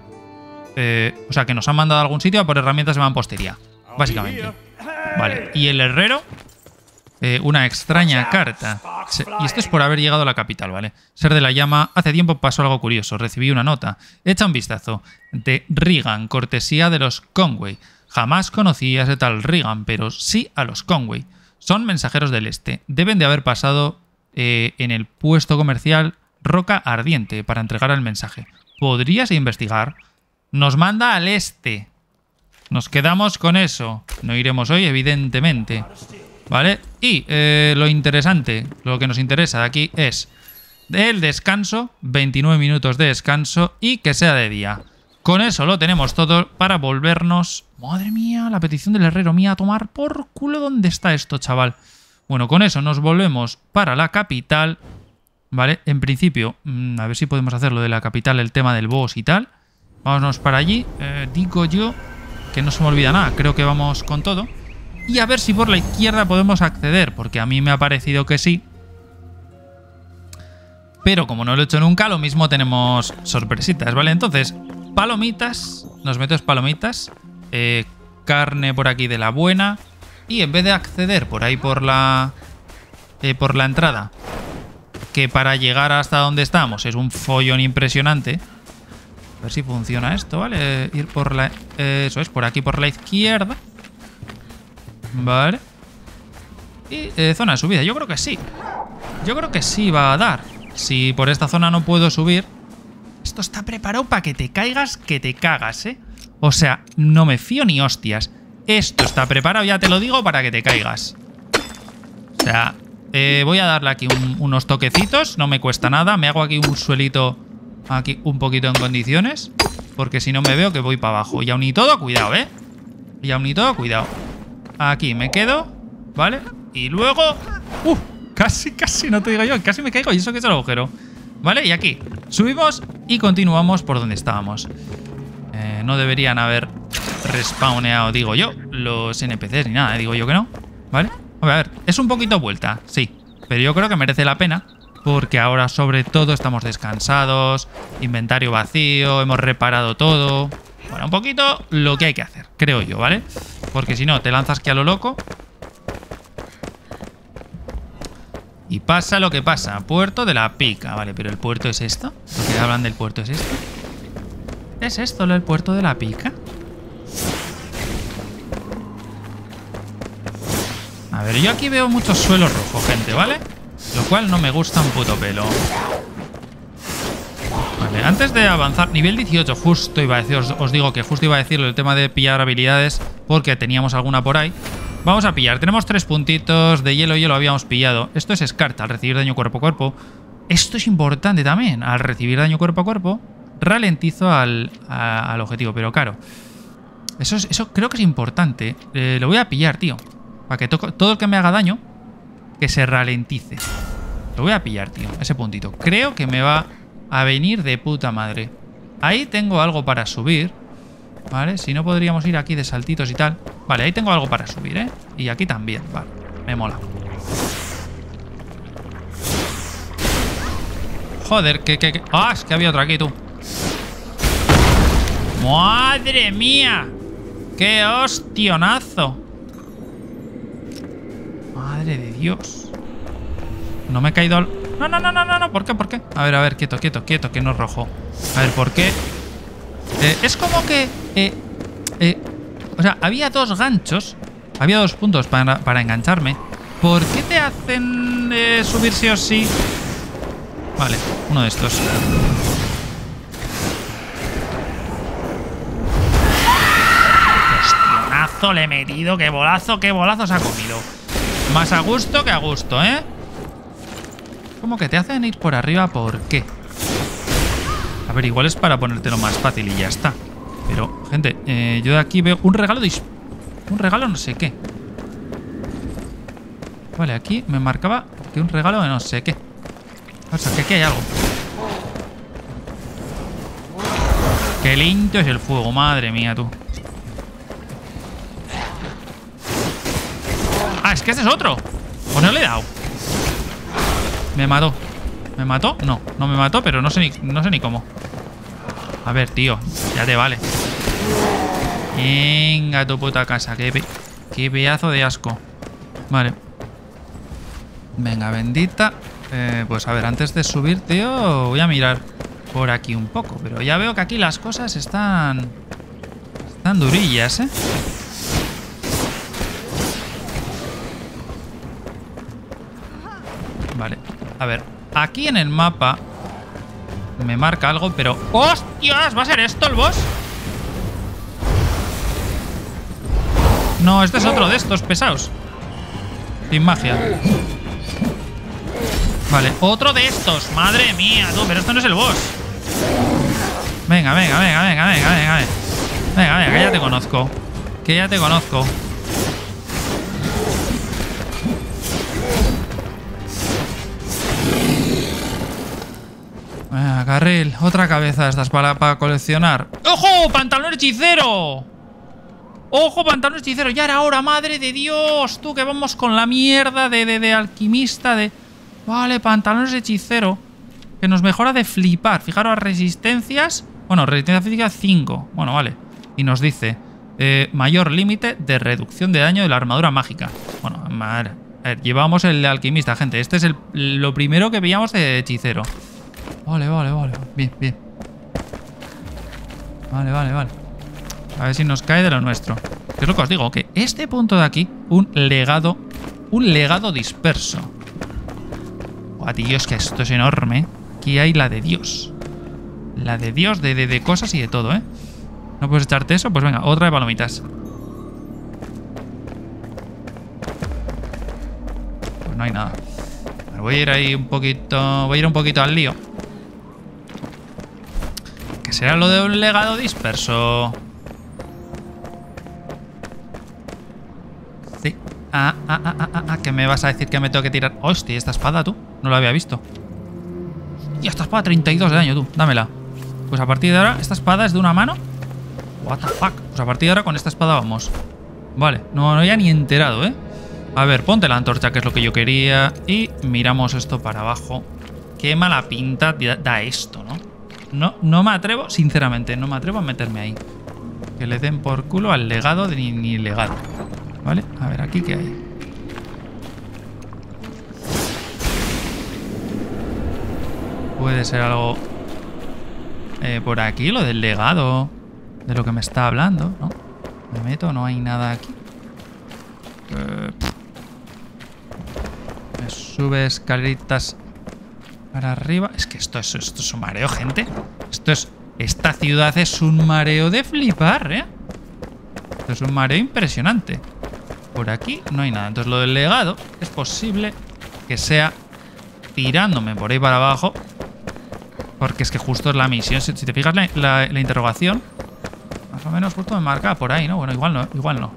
O sea, que nos han mandado a algún sitio a por herramientas de mampostería, básicamente. Vale, y el herrero... una extraña carta. Y esto es por haber llegado a la capital, ¿vale? Ser de la llama, hace tiempo pasó algo curioso. Recibí una nota. Echa un vistazo. De Regan, cortesía de los Conway. Jamás conocí a ese tal Regan, pero sí a los Conway. Son mensajeros del este. Deben de haber pasado en el puesto comercial Roca Ardiente para entregar el mensaje. ¿Podrías investigar? Nos manda al este. Nos quedamos con eso. No iremos hoy, evidentemente. ¿Vale? Y lo interesante, lo que nos interesa de aquí es el descanso, 29 minutos de descanso y que sea de día. Con eso lo tenemos todo para volvernos... Madre mía, la petición del herrero mía a tomar por culo. ¿Dónde está esto, chaval? Bueno, con eso nos volvemos para la capital, ¿vale? En principio, a ver si podemos hacer lo de la capital, el tema del boss y tal. Vámonos para allí. Digo yo que no se me olvida nada, creo que vamos con todo. Y a ver si por la izquierda podemos acceder, porque a mí me ha parecido que sí. Pero como no lo he hecho nunca, lo mismo tenemos sorpresitas, ¿vale? Entonces, palomitas, nos metemos palomitas, carne por aquí de la buena, y en vez de acceder por ahí por la entrada, que para llegar hasta donde estamos es un follón impresionante. A ver si funciona esto, ¿vale? Ir por la... eso es, por aquí por la izquierda. Vale. Y zona de subida. Yo creo que sí. Yo creo que sí va a dar. Si por esta zona no puedo subir... Esto está preparado para que te caigas, que te cagas, ¿eh? O sea, no me fío ni hostias. Esto está preparado, ya te lo digo, para que te caigas. O sea, voy a darle aquí unos toquecitos. No me cuesta nada. Me hago aquí un suelito aquí un poquito en condiciones. Porque si no me veo que voy para abajo. Y aún y todo, cuidado, ¿eh? Y aún y todo, cuidado. Aquí me quedo, ¿vale? Y luego... casi no te digo yo. Casi me caigo y eso que es el agujero. ¿Vale? Y aquí subimos y continuamos por donde estábamos. No deberían haber respawneado, digo yo, los NPCs ni nada, digo yo que no. ¿Vale? A ver, es un poquito vuelta, sí. Pero yo creo que merece la pena porque ahora sobre todo estamos descansados, inventario vacío, hemos reparado todo. Bueno, un poquito lo que hay que hacer, creo yo, ¿vale? Porque si no, te lanzas que a lo loco. Y pasa lo que pasa. Puerto de la Pica. Vale, pero ¿el puerto es esto? ¿Por qué hablan del puerto es esto? ¿Es esto el puerto de la Pica? A ver, yo aquí veo muchos suelos rojos, gente, ¿vale? Lo cual no me gusta un puto pelo. Vale, antes de avanzar... Nivel 18, justo iba a decir... Os digo que justo iba a decirlo el tema de pillar habilidades porque teníamos alguna por ahí. Vamos a pillar. Tenemos 3 puntitos de hielo. Lo habíamos pillado. Esto es Escarta, al recibir daño cuerpo a cuerpo. Esto es importante también. Al recibir daño cuerpo a cuerpo, ralentizo al objetivo. Pero claro, eso creo que es importante. Lo voy a pillar, tío. Para que todo el que me haga daño, que se ralentice. Lo voy a pillar, tío. Ese puntito. Creo que me va a venir de puta madre. Ahí tengo algo para subir. Vale, si no podríamos ir aquí de saltitos y tal. Vale, ahí tengo algo para subir, ¿eh? Y aquí también, vale, me mola. Joder, que... ¡Ah! Es que había otro aquí, tú. ¡Madre mía! ¡Qué hostionazo! Madre de Dios. No me he caído al... No. ¿Por qué? A ver, quieto, que no es rojo. A ver, ¿por qué? Es como que... o sea, había 2 ganchos. Había 2 puntos para engancharme. ¿Por qué te hacen subir sí o sí? Vale, uno de estos. Hostionazo le he metido. Qué bolazo se ha comido. Más a gusto que a gusto, ¿eh? Como que te hacen ir por arriba, ¿por qué? A ver, igual es para ponértelo más fácil y ya está. Pero, gente, yo de aquí veo un regalo de... Un regalo no sé qué. Vale, aquí me marcaba que un regalo de no sé qué. O sea, que aquí hay algo. Qué lindo es el fuego, madre mía, tú. Ah, es que este es otro. ¿O no le he dado? Me mató. ¿Me mató? No, no me mató, pero no sé ni cómo. A ver, tío, ya te vale. Venga, tu puta casa. Qué pedazo de asco. Vale. Venga, bendita. Pues a ver, antes de subir, tío, voy a mirar por aquí un poco. Pero ya veo que aquí las cosas están durillas, ¿eh? Vale, a ver. Aquí en el mapa me marca algo, pero... ¡Hostias! ¿Va a ser esto el boss? No, este es otro de estos pesados. Sin magia. Vale, otro de estos. Madre mía, tú, pero esto no es el boss. Venga. Venga, que ya te conozco. Venga, carril. Otra cabeza de estas para coleccionar. ¡Ojo! ¡Pantalón hechicero! ¡Ojo, pantalón hechicero! Ya era hora, madre de Dios. Tú, que vamos con la mierda de alquimista de... Vale, pantalones hechicero. Que nos mejora de flipar. Fijaros, resistencias. Bueno, resistencia física 5. Bueno, vale. Y nos dice... mayor límite de reducción de daño de la armadura mágica. Bueno, madre. A ver, llevamos el de alquimista, gente. Este es lo primero que veíamos de hechicero. Vale. Bien. Vale. A ver si nos cae de lo nuestro. Que es lo que os digo, que este punto de aquí, un legado Un legado disperso. Buah, tío, es que esto es enorme. Aquí hay la de Dios. La de Dios, de cosas y de todo, ¿eh? ¿No puedes echarte eso? Pues venga, otra de palomitas. Pues no hay nada. Voy a ir ahí un poquito... Voy a ir un poquito al lío. ¿Qué será lo de un legado disperso? Sí. ¿Qué me vas a decir que me tengo que tirar? Hostia, esta espada, tú. No la había visto. Y esta espada 32 de daño, tú. Dámela. Pues a partir de ahora, ¿esta espada es de una mano? What the fuck. Pues a partir de ahora con esta espada vamos. Vale. No había ni enterado, ¿eh? A ver, ponte la antorcha, que es lo que yo quería. Y miramos esto para abajo. Qué mala pinta da esto, ¿no? No me atrevo, sinceramente, no me atrevo a meterme ahí. Que le den por culo al legado de ni legado. ¿Vale? A ver, ¿aquí qué hay? Puede ser algo... por aquí, lo del legado. De lo que me está hablando, ¿no? Me meto, no hay nada aquí. Me sube escaleritas para arriba. Es que esto es un mareo, gente. Esta ciudad es un mareo de flipar, ¿eh? Esto es un mareo impresionante. Por aquí no hay nada. Entonces lo del legado es posible que sea tirándome por ahí para abajo. Porque es que justo es la misión. Si te fijas la interrogación, más o menos justo me marca por ahí, ¿no? Bueno, igual no, igual no.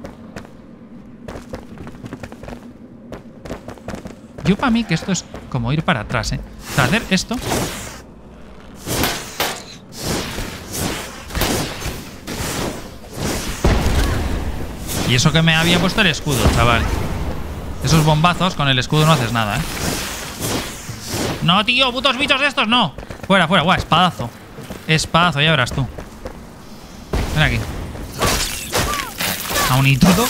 Yo para mí que esto es como ir para atrás, ¿eh? O sea, hacer esto. Y eso que me había puesto el escudo, chaval. Esos bombazos con el escudo no haces nada, ¿eh? No, tío, putos bichos de estos, no. Fuera, fuera, guau, espadazo. Espadazo, ya verás tú. Ven aquí. Aún y todo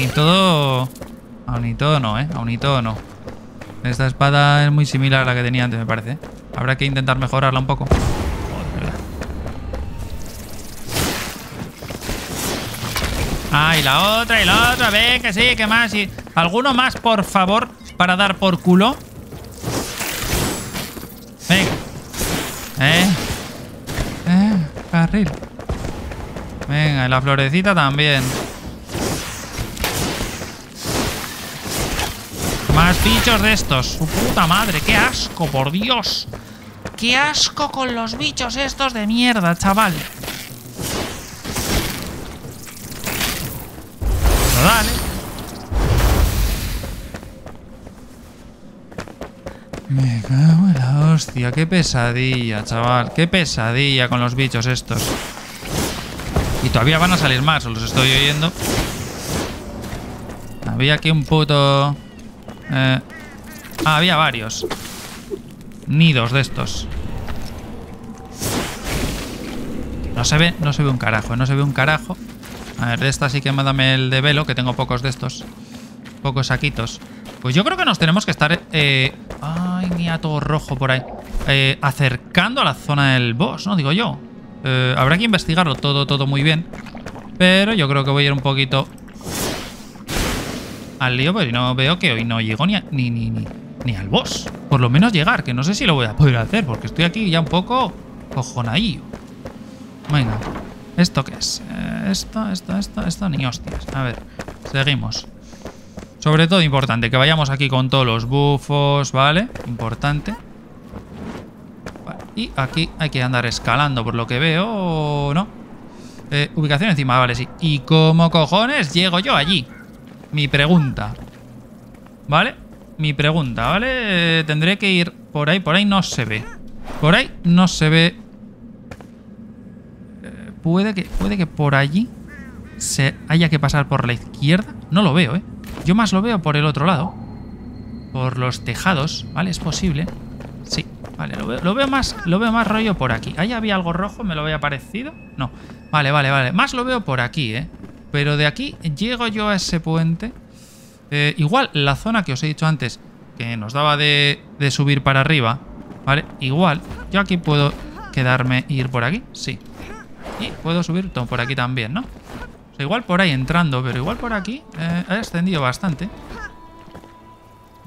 no, ¿eh? Aún y todo no. Esta espada es muy similar a la que tenía antes, me parece. Habrá que intentar mejorarla un poco. Joder, verdad. Ah, y la otra. Ve que sí, que más. Y... ¿Alguno más, por favor, para dar por culo? Venga. Carril. Venga, y la florecita también. Más bichos de estos. Su puta madre, qué asco, por Dios. Qué asco con los bichos estos de mierda, chaval. Pero dale. Me cago en la hostia, qué pesadilla, chaval. Qué pesadilla con los bichos estos. Y todavía van a salir más, os los estoy oyendo. Había aquí un puto... había varios nidos de estos. No se ve un carajo, no se ve un carajo. A ver, de esta sí que me dame el de velo, que tengo pocos de estos. Pocos saquitos. Pues yo creo que nos tenemos que estar... ay, mira, todo rojo por ahí. Acercando a la zona del boss, ¿no? Digo yo. Habrá que investigarlo todo muy bien. Pero yo creo que voy a ir un poquito... al lío, pero no veo que hoy no llego ni al boss. Por lo menos llegar, que no sé si lo voy a poder hacer, porque estoy aquí ya un poco cojonadillo. Venga, ¿esto qué es? Esto ni hostias. A ver, seguimos. Sobre todo importante, que vayamos aquí con todos los bufos, ¿vale? Importante. Vale, y aquí hay que andar escalando, por lo que veo, ¿no? Ubicación encima, vale, sí. ¿Y cómo cojones llego yo allí? Mi pregunta. ¿Vale? Mi pregunta, ¿vale? Tendré que ir por ahí. Por ahí no se ve. Por ahí no se ve. Puede que por allí se haya que pasar por la izquierda. No lo veo, ¿eh? Yo más lo veo por el otro lado. Por los tejados, ¿vale? Es posible. Sí, vale, lo veo más rollo por aquí. ¿Ahí había algo rojo? ¿Me lo había parecido? No. Vale. Más lo veo por aquí, ¿eh? Pero de aquí llego yo a ese puente. Igual la zona que os he dicho antes, que nos daba de subir para arriba, ¿vale? Igual, yo aquí puedo quedarme e ir por aquí, sí. Y puedo subir por aquí también, ¿no? O sea, igual por ahí entrando, pero igual por aquí he ascendido bastante.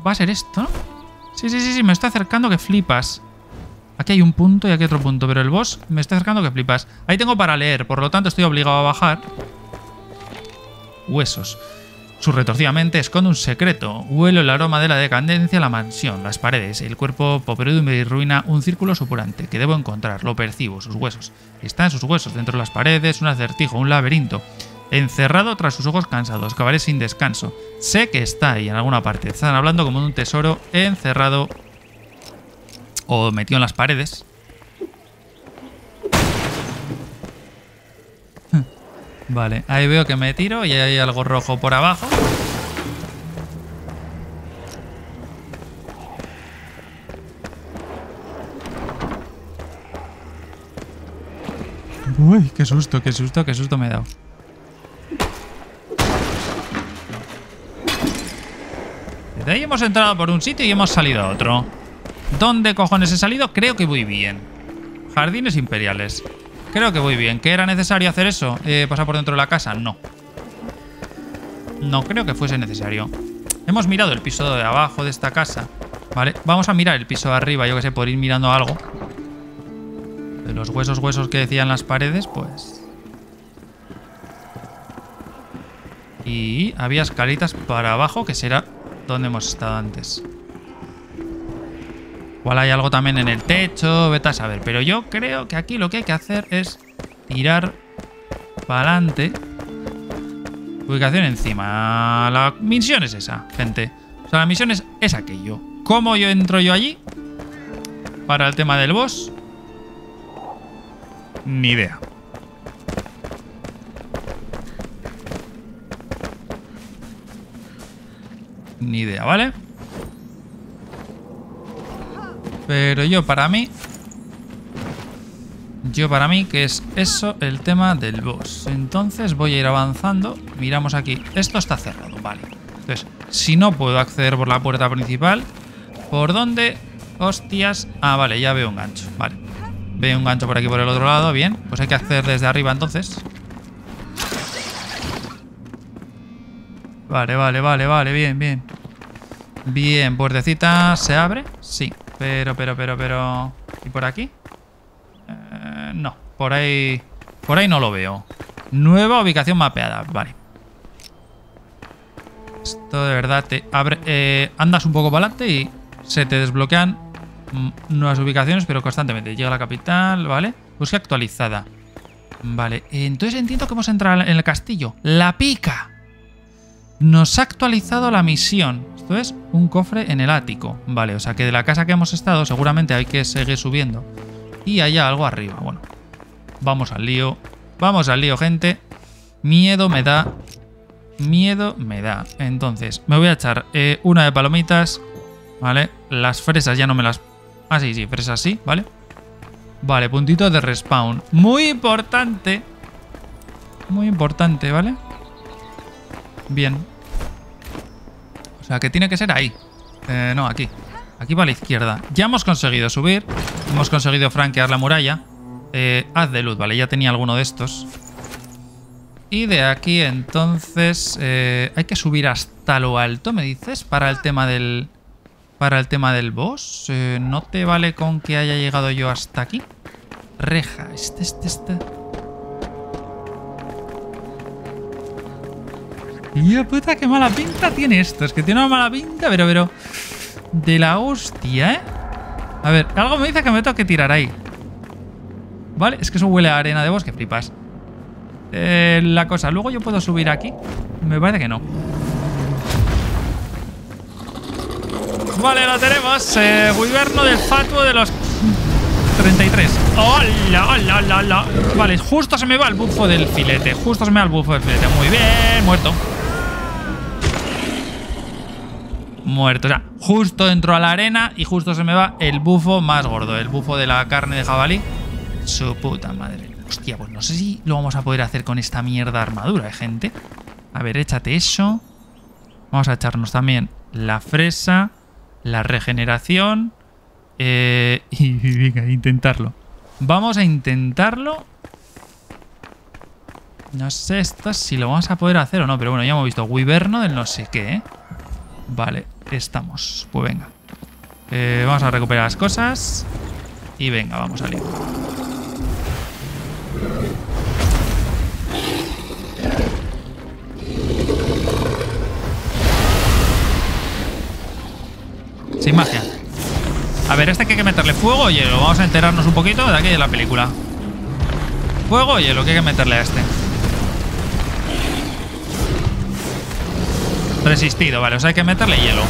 Va a ser esto, ¿no? Sí, sí, sí, sí, me estoy acercando que flipas. Aquí hay un punto y aquí otro punto, pero el boss me está acercando que flipas. Ahí tengo para leer, por lo tanto estoy obligado a bajar. Huesos. Su retorcida mente esconde un secreto. Huelo el aroma de la decadencia a la mansión, las paredes, el cuerpo podredumbre y ruina, un círculo supurante que debo encontrar. Lo percibo, sus huesos. Está en sus huesos, dentro de las paredes, un acertijo, un laberinto. Encerrado tras sus ojos cansados, cavaré sin descanso. Sé que está ahí en alguna parte. Están hablando como de un tesoro encerrado o metido en las paredes. Vale, ahí veo que me tiro y hay algo rojo por abajo. Uy, qué susto, qué susto, qué susto me he dado. De ahí hemos entrado por un sitio y hemos salido a otro. ¿Dónde cojones he salido? Creo que voy bien. Jardines imperiales. Creo que voy bien. ¿Qué era necesario hacer eso? ¿Pasar por dentro de la casa? No. No creo que fuese necesario. Hemos mirado el piso de abajo de esta casa. Vale, vamos a mirar el piso de arriba, yo que sé, por ir mirando algo. De los huesos que decían las paredes, pues... Y había escalitas para abajo, que será donde hemos estado antes. Igual hay algo también en el techo, vete a saber. Pero yo creo que aquí lo que hay que hacer es tirar para adelante. Ubicación encima. La misión es esa, gente. O sea, la misión es aquello. ¿Cómo yo entro yo allí? Para el tema del boss. Ni idea. Ni idea, ¿vale? Pero yo para mí, que es eso el tema del boss. Entonces voy a ir avanzando. Miramos aquí. Esto está cerrado, vale. Entonces, si no puedo acceder por la puerta principal, ¿por dónde? Hostias. Ah, vale, ya veo un gancho. Vale. Veo un gancho por aquí por el otro lado. Bien, pues hay que acceder desde arriba entonces. Vale, vale, vale, vale. Bien, bien. Bien, puertecita. ¿Se abre? Sí. Pero... ¿Y por aquí? No, por ahí no lo veo. Nueva ubicación mapeada, vale. Esto de verdad te abre... andas un poco para adelante y se te desbloquean nuevas ubicaciones, pero constantemente. Llega a la capital, ¿vale? Búsqueda actualizada. Vale, entonces entiendo que hemos entrado en el castillo. ¡La pica! Nos ha actualizado la misión. Esto es un cofre en el ático. Vale, o sea que de la casa que hemos estado seguramente hay que seguir subiendo. Y hay algo arriba. Bueno, vamos al lío. Vamos al lío, gente. Miedo me da. Miedo me da. Entonces, me voy a echar una de palomitas. Vale, las fresas ya no me las... Ah, sí, sí, fresas sí, ¿vale? Vale, puntito de respawn. Muy importante. Muy importante, ¿vale? Bien. O sea, que tiene que ser ahí. No, aquí. Aquí para la izquierda. Ya hemos conseguido subir. Hemos conseguido franquear la muralla. Haz de luz, vale. Ya tenía alguno de estos. Y de aquí, entonces... hay que subir hasta lo alto, ¿me dices? Para el tema del... Para el tema del boss. ¿No te vale con que haya llegado yo hasta aquí? Reja. Este... ¡Tío puta, qué mala pinta tiene esto! Es que tiene una mala pinta, pero... De la hostia, ¿eh? A ver, algo me dice que me tengo que tirar ahí. Vale, es que eso huele a arena de bosque, flipas. La cosa, ¿luego yo puedo subir aquí? Me parece que no. Vale, lo tenemos. Wyverno del fatuo de los 33. ¡Hola, hola, hola, hola! Vale, justo se me va el bufo del filete. Justo se me va el bufo del filete. Muy bien, muerto. Muerto, o sea, justo entro a la arena y justo se me va el bufo más gordo, el bufo de la carne de jabalí. Su puta madre. Hostia, pues no sé si lo vamos a poder hacer con esta mierda armadura, gente. A ver, échate eso. Vamos a echarnos también la fresa, la regeneración. Y venga, intentarlo. Vamos a intentarlo. No sé esto si lo vamos a poder hacer o no, pero bueno, ya hemos visto Wyverno del no sé qué, ¿eh? Vale, estamos. Pues venga. Vamos a recuperar las cosas. Y venga, vamos a lío. Sin magia. A ver, este que hay que meterle fuego o hielo. Vamos a enterarnos un poquito de aquí de la película. Fuego o hielo, que hay que meterle a este. Resistido, vale. O sea, hay que meterle hielo.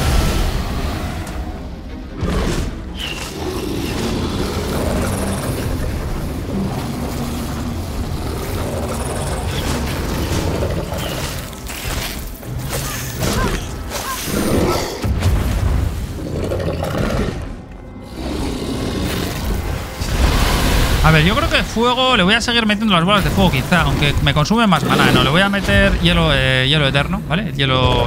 A ver, yo creo que fuego le voy a seguir metiendo las bolas de fuego quizá, aunque me consume más maná. No, le voy a meter hielo, hielo eterno, ¿vale? Hielo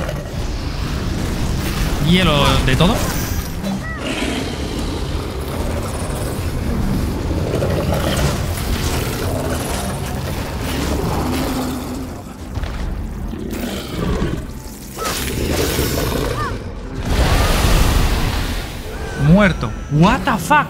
de todo. Muerto. What the fuck.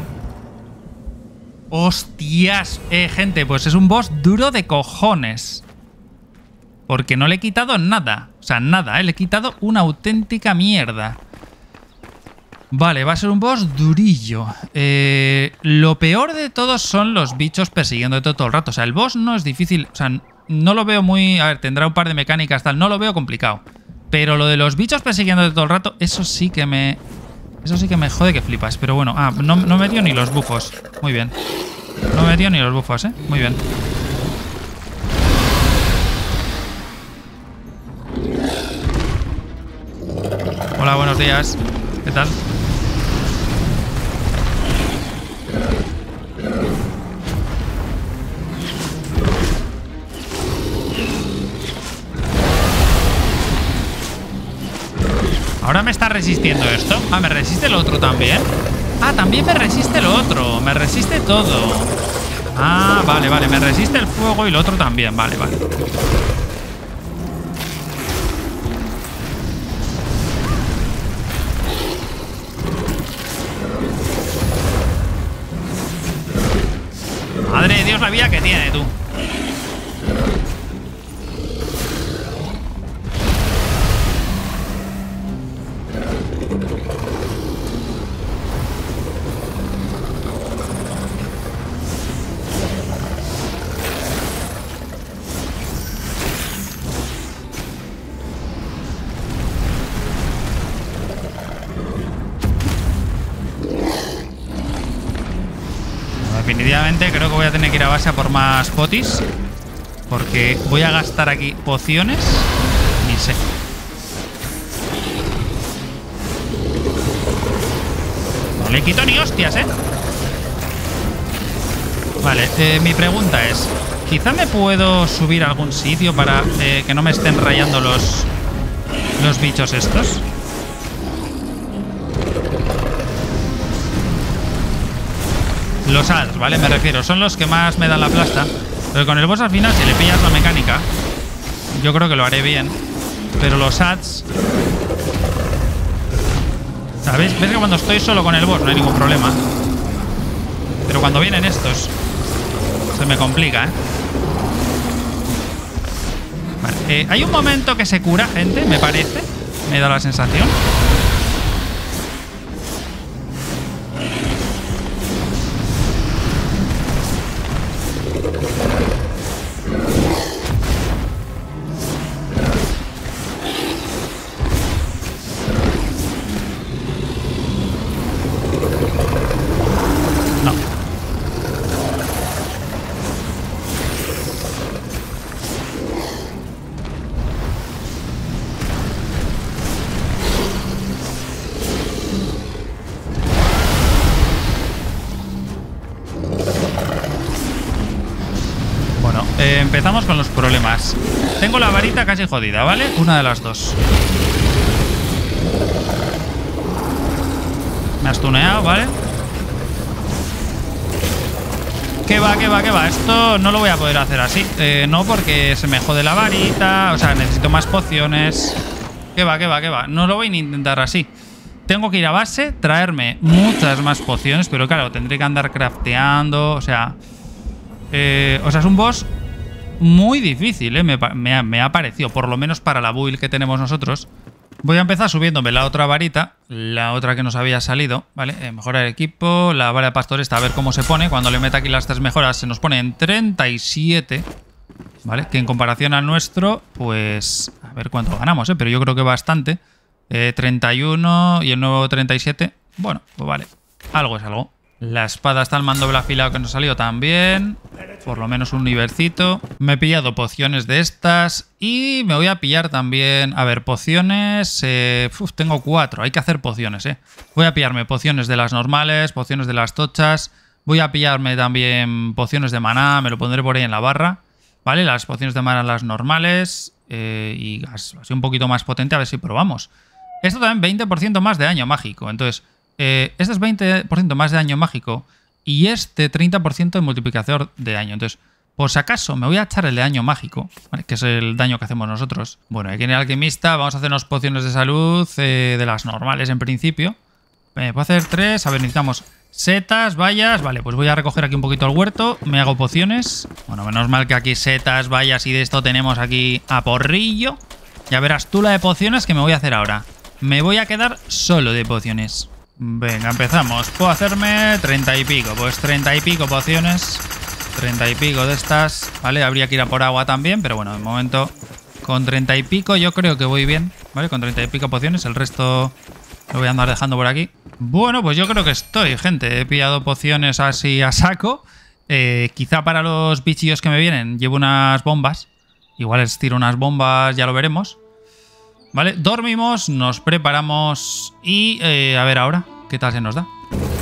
Hostias, gente, pues es un boss duro de cojones. Porque no le he quitado nada. O sea, nada, le he quitado una auténtica mierda. Vale, va a ser un boss durillo. Lo peor de todos son los bichos persiguiéndote todo el rato. O sea, el boss no es difícil. O sea, no lo veo muy... A ver, tendrá un par de mecánicas, tal. No lo veo complicado. Pero lo de los bichos persiguiéndote todo el rato, eso sí que me... Eso sí que me jode que flipas. Pero bueno, no me dio ni los bufos. Muy bien. No me dio ni los bufos, Muy bien. Hola, buenos días. ¿Qué tal? ¿Ahora me está resistiendo esto? Ah, ¿me resiste el otro también? Ah, también me resiste el otro. Me resiste todo. Ah, vale, vale. Me resiste el fuego y el otro también. Vale, vale. Madre de Dios, la vida que tiene, tú. Definitivamente creo que voy a tener que ir a base a por más potis. Porque voy a gastar aquí pociones. Ni sé. No le quito ni hostias, Vale, mi pregunta es... Quizá me puedo subir a algún sitio para que no me estén rayando los bichos estos. Los ads, ¿vale? Me refiero. Son los que más me dan la plasta. Pero con el boss al final, si le pillas la mecánica, yo creo que lo haré bien. Pero los ads... ¿Sabes? ¿Ves que cuando estoy solo con el boss no hay ningún problema? Pero cuando vienen estos, se me complica, Vale. Hay un momento que se cura, gente, me parece. Me da la sensación. Empezamos con los problemas. Tengo la varita casi jodida, ¿vale? Una de las dos. Me has tuneado, ¿vale? ¿Qué va, qué va, qué va? Esto no lo voy a poder hacer así. No, porque se me jode la varita. O sea, necesito más pociones. ¿Qué va, qué va, qué va? No lo voy a intentar así. Tengo que ir a base, traerme muchas más pociones, pero claro, tendré que andar crafteando, o sea, es un boss muy difícil, ¿eh? Me ha parecido, por lo menos para la build que tenemos nosotros. Voy a empezar subiéndome la otra varita, la otra que nos había salido, ¿vale? Mejorar el equipo, la vara de pastor esta, a ver cómo se pone. Cuando le meta aquí las 3 mejoras se nos pone en 37, ¿vale? Que en comparación al nuestro, pues a ver cuánto ganamos, ¿eh? Pero yo creo que bastante. 31 y el nuevo 37. Bueno, pues vale. Algo es algo. La espada está al mando afilado que nos salió también. Por lo menos un nivelcito. Me he pillado pociones de estas. Y me voy a pillar también... A ver, pociones... tengo 4. Hay que hacer pociones, ¿eh? Voy a pillarme pociones de las normales, pociones de las tochas. Voy a pillarme también pociones de maná. Me lo pondré por ahí en la barra. ¿Vale? Las pociones de maná, las normales. Y así un poquito más potente. A ver si probamos. Esto también 20% más de daño mágico. Entonces... este es 20% más de daño mágico y este 30% de multiplicador de daño. Entonces, por si acaso, me voy a echar el de daño mágico, ¿vale? Que es el daño que hacemos nosotros. Bueno, aquí en el alquimista vamos a hacernos pociones de salud de las normales en principio. Puedo hacer 3. A ver, necesitamos setas, bayas. Vale, pues voy a recoger aquí un poquito el huerto. Me hago pociones. Bueno, menos mal que aquí setas, bayas y de esto tenemos aquí a porrillo. Ya verás tú la de pociones que me voy a hacer ahora. Me voy a quedar solo de pociones. Venga, empezamos. Puedo hacerme 30 y pico. Pues 30 y pico pociones. 30 y pico de estas. Vale, habría que ir a por agua también. Pero bueno, de momento con 30 y pico yo creo que voy bien. Vale, con 30 y pico pociones. El resto lo voy a andar dejando por aquí. Bueno, pues yo creo que estoy, gente. He pillado pociones así a saco. Quizá para los bichillos que me vienen llevo unas bombas. Igual les tiro unas bombas, ya lo veremos. Vale, dormimos, nos preparamos y a ver ahora, ¿qué tal se nos da?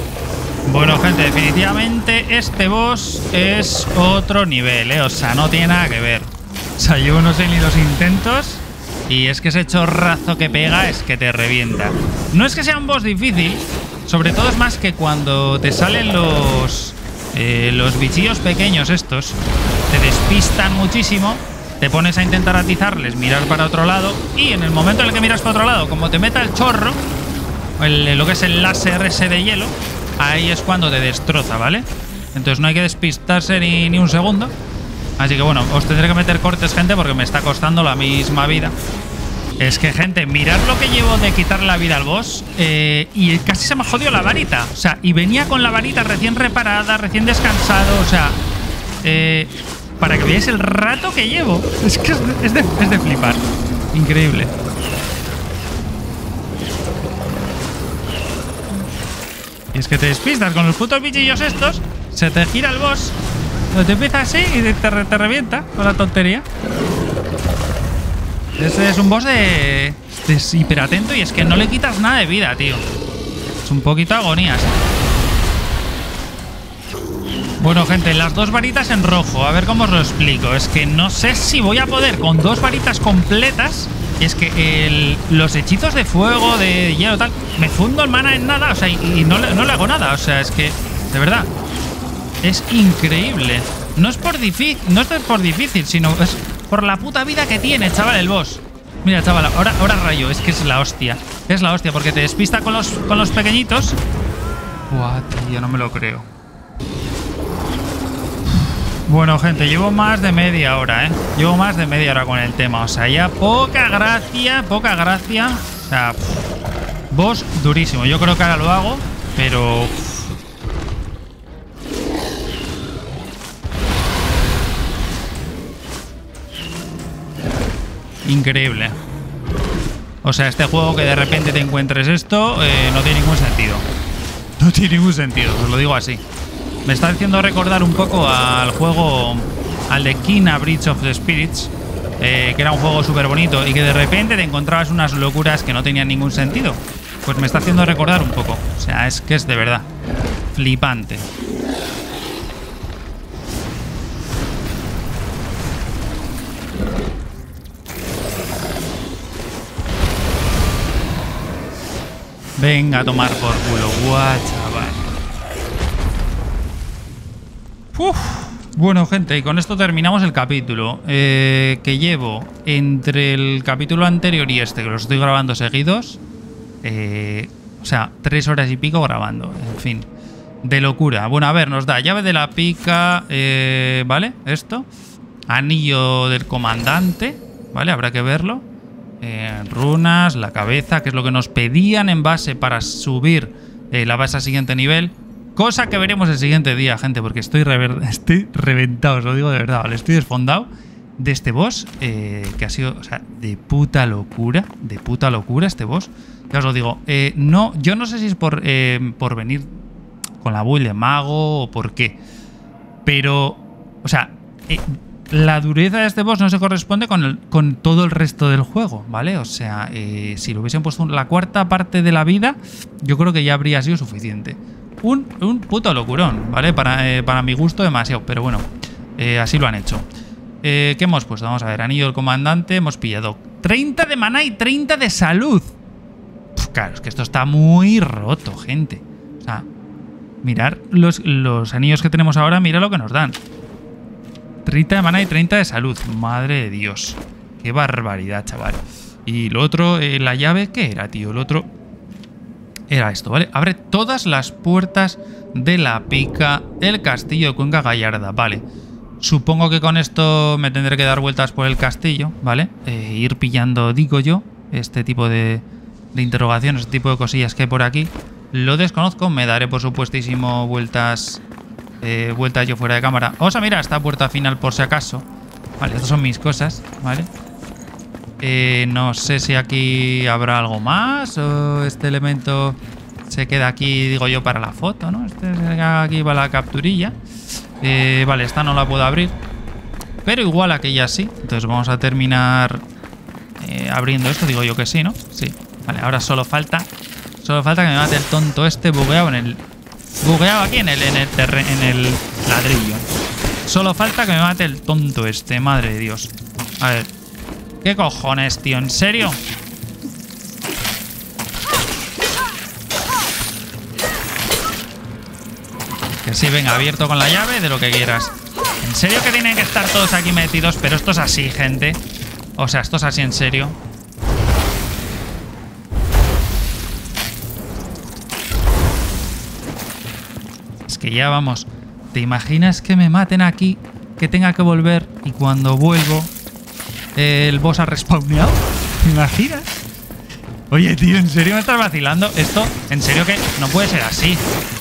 Bueno, gente, definitivamente este boss es otro nivel, ¿eh? O sea, no tiene nada que ver. O sea, yo no sé ni los intentos y es que ese chorrazo que pega es que te revienta. No es que sea un boss difícil, sobre todo es más que cuando te salen los bichillos pequeños estos, te despistan muchísimo. Te pones a intentar atizarles, mirar para otro lado y en el momento en el que miras para otro lado, como te meta el chorro, lo que es el láser ese de hielo, ahí es cuando te destroza, ¿vale? Entonces no hay que despistarse ni un segundo. Así que bueno, os tendré que meter cortes, gente, porque me está costando la misma vida. Es que, gente, mirad lo que llevo de quitarle la vida al boss y casi se me jodió la varita. O sea, y venía con la varita recién reparada, recién descansado, o sea... para que veáis el rato que llevo. Es que es de flipar. Increíble. Y es que te despistas con los putos bichillos estos. Se te gira el boss. Te empieza así y te revienta con la tontería. Este es un boss de hiperatento y es que no le quitas nada de vida, tío. Es un poquito agonías. Bueno, gente, las 2 varitas en rojo. A ver cómo os lo explico. Es que no sé si voy a poder con 2 varitas completas. Y es que los hechizos de fuego, de hielo, tal, me fundo el mana en nada. O sea, y no le hago nada. O sea, es que, de verdad, es increíble. No es por difícil, sino es por la puta vida que tiene, chaval, el boss. Mira, chaval, ahora rayo. Es que es la hostia. Es la hostia, porque te despista con los pequeñitos. Buah, tío, no me lo creo. Bueno, gente, llevo más de media hora, ¿eh? Llevo más de media hora con el tema. O sea, ya poca gracia. O sea, boss durísimo. Yo creo que ahora lo hago, pero... increíble. O sea, este juego que de repente te encuentres esto, no tiene ningún sentido. No tiene ningún sentido, os lo digo así. Me está haciendo recordar un poco al juego, al de Kena Bridge of the Spirits, que era un juego súper bonito y que de repente te encontrabas unas locuras que no tenían ningún sentido. Pues me está haciendo recordar un poco. O sea, es que es de verdad flipante. Venga a tomar por culo, guau, chaval. Uf, Bueno, gente, y con esto terminamos el capítulo. Que llevo entre el capítulo anterior y este, que los estoy grabando seguidos. O sea, 3 horas y pico grabando. En fin, de locura. Bueno, a ver, nos da llave de la pica. ¿Vale? Esto. Anillo del comandante. ¿Vale? Habrá que verlo. Runas, la cabeza, que es lo que nos pedían en base para subir la base al siguiente nivel. Cosa que veremos el siguiente día, gente, porque estoy reventado, os lo digo de verdad, ¿vale? Estoy desfondado de este boss, que ha sido, o sea, de puta locura este boss. Ya os lo digo, no, yo no sé si es por venir con la build de mago o por qué, pero, o sea, la dureza de este boss no se corresponde con todo el resto del juego, ¿vale? O sea, si lo hubiesen puesto la cuarta parte de la vida, yo creo que ya habría sido suficiente. Un puto locurón, ¿vale? Para mi gusto demasiado, pero bueno, así lo han hecho. ¿Qué hemos puesto? Vamos a ver, anillo del comandante, hemos pillado 30 de maná y 30 de salud. Claro, es que esto está muy roto, gente. O sea, mirar los anillos que tenemos ahora, mira lo que nos dan. 30 de maná y 30 de salud. Madre de Dios. Qué barbaridad, chaval. Y lo otro, la llave, ¿qué era, tío? El otro era esto, ¿vale? Abre todas las puertas de la pica el castillo de Cuenca Gallarda, ¿vale? Supongo que con esto me tendré que dar vueltas por el castillo, ¿vale? Ir pillando, digo yo, este tipo de interrogaciones, este tipo de cosillas que hay por aquí. Lo desconozco, me daré por supuestísimo vueltas yo fuera de cámara. Vamos a mirar esta puerta final por si acaso. Vale, estas son mis cosas, ¿vale? No sé si aquí habrá algo más o este elemento se queda aquí, digo yo, para la foto, ¿no? Este se queda aquí para la capturilla. Vale, esta no la puedo abrir, pero igual aquella sí. Entonces vamos a terminar abriendo esto, digo yo que sí, ¿no? Sí. Vale, ahora solo falta que me mate el tonto este bugueado aquí en el ladrillo. Solo falta que me mate el tonto este, madre de Dios. A ver. ¿Qué cojones, tío? ¿En serio? Que sí, venga, abierto con la llave, de lo que quieras. ¿En serio que tienen que estar todos aquí metidos? Pero esto es así, gente. O sea, esto es así en serio. Es que ya vamos. ¿Te imaginas que me maten aquí? Que tenga que volver y cuando vuelvo el boss ha respawneado. ¿Te imaginas? Oye, tío, ¿en serio me estás vacilando? Esto, en serio que no puede ser así.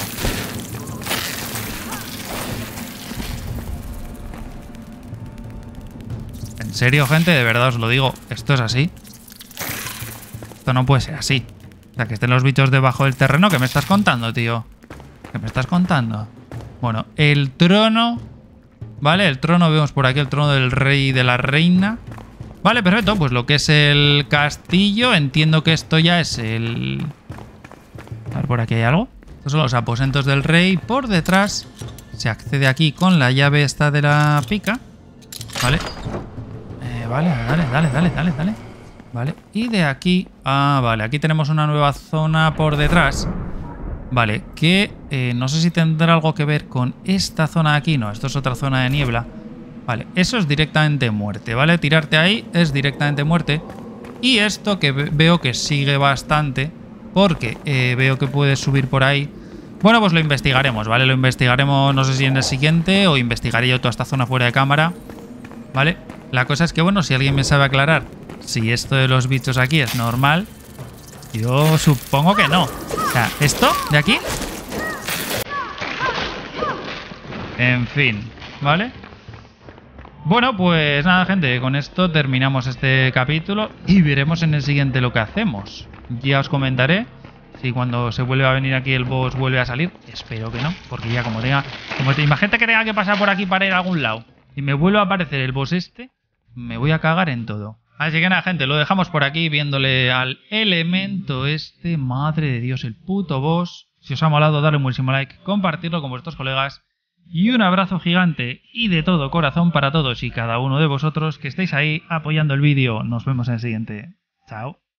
En serio, gente, de verdad os lo digo. Esto es así. Esto no puede ser así. O sea, que estén los bichos debajo del terreno. ¿Qué me estás contando, tío? ¿Qué me estás contando? Bueno, el trono. Vale, el trono, vemos por aquí el trono del rey y de la reina. Vale, perfecto, pues lo que es el castillo, entiendo que esto ya es el... A ver, por aquí hay algo. Estos son los aposentos del rey. Por detrás se accede aquí con la llave esta de la pica. Vale. Vale, dale. Vale, y de aquí... Ah, vale, aquí tenemos una nueva zona por detrás. Vale, que no sé si tendrá algo que ver con esta zona de aquí. No, esto es otra zona de niebla. Vale, eso es directamente muerte, ¿vale? Tirarte ahí es directamente muerte. Y esto que veo que sigue bastante, porque veo que puedes subir por ahí. Bueno, pues lo investigaremos, ¿vale? Lo investigaremos, no sé si en el siguiente, o investigaré yo toda esta zona fuera de cámara, ¿vale? La cosa es que, bueno, si alguien me sabe aclarar si esto de los bichos aquí es normal, yo supongo que no. O sea, esto de aquí... En fin, ¿vale? Bueno, pues nada, gente, con esto terminamos este capítulo y veremos en el siguiente lo que hacemos. Ya os comentaré si cuando se vuelve a venir aquí el boss vuelve a salir. Espero que no, porque ya como te imagínate que tenga que pasar por aquí para ir a algún lado y me vuelve a aparecer el boss este, me voy a cagar en todo. Así que nada, gente, lo dejamos por aquí viéndole al elemento este. Madre de Dios, el puto boss. Si os ha molado, darle un buenísimo like, compartirlo con vuestros colegas. Y un abrazo gigante y de todo corazón para todos y cada uno de vosotros que estáis ahí apoyando el vídeo. Nos vemos en el siguiente. Chao.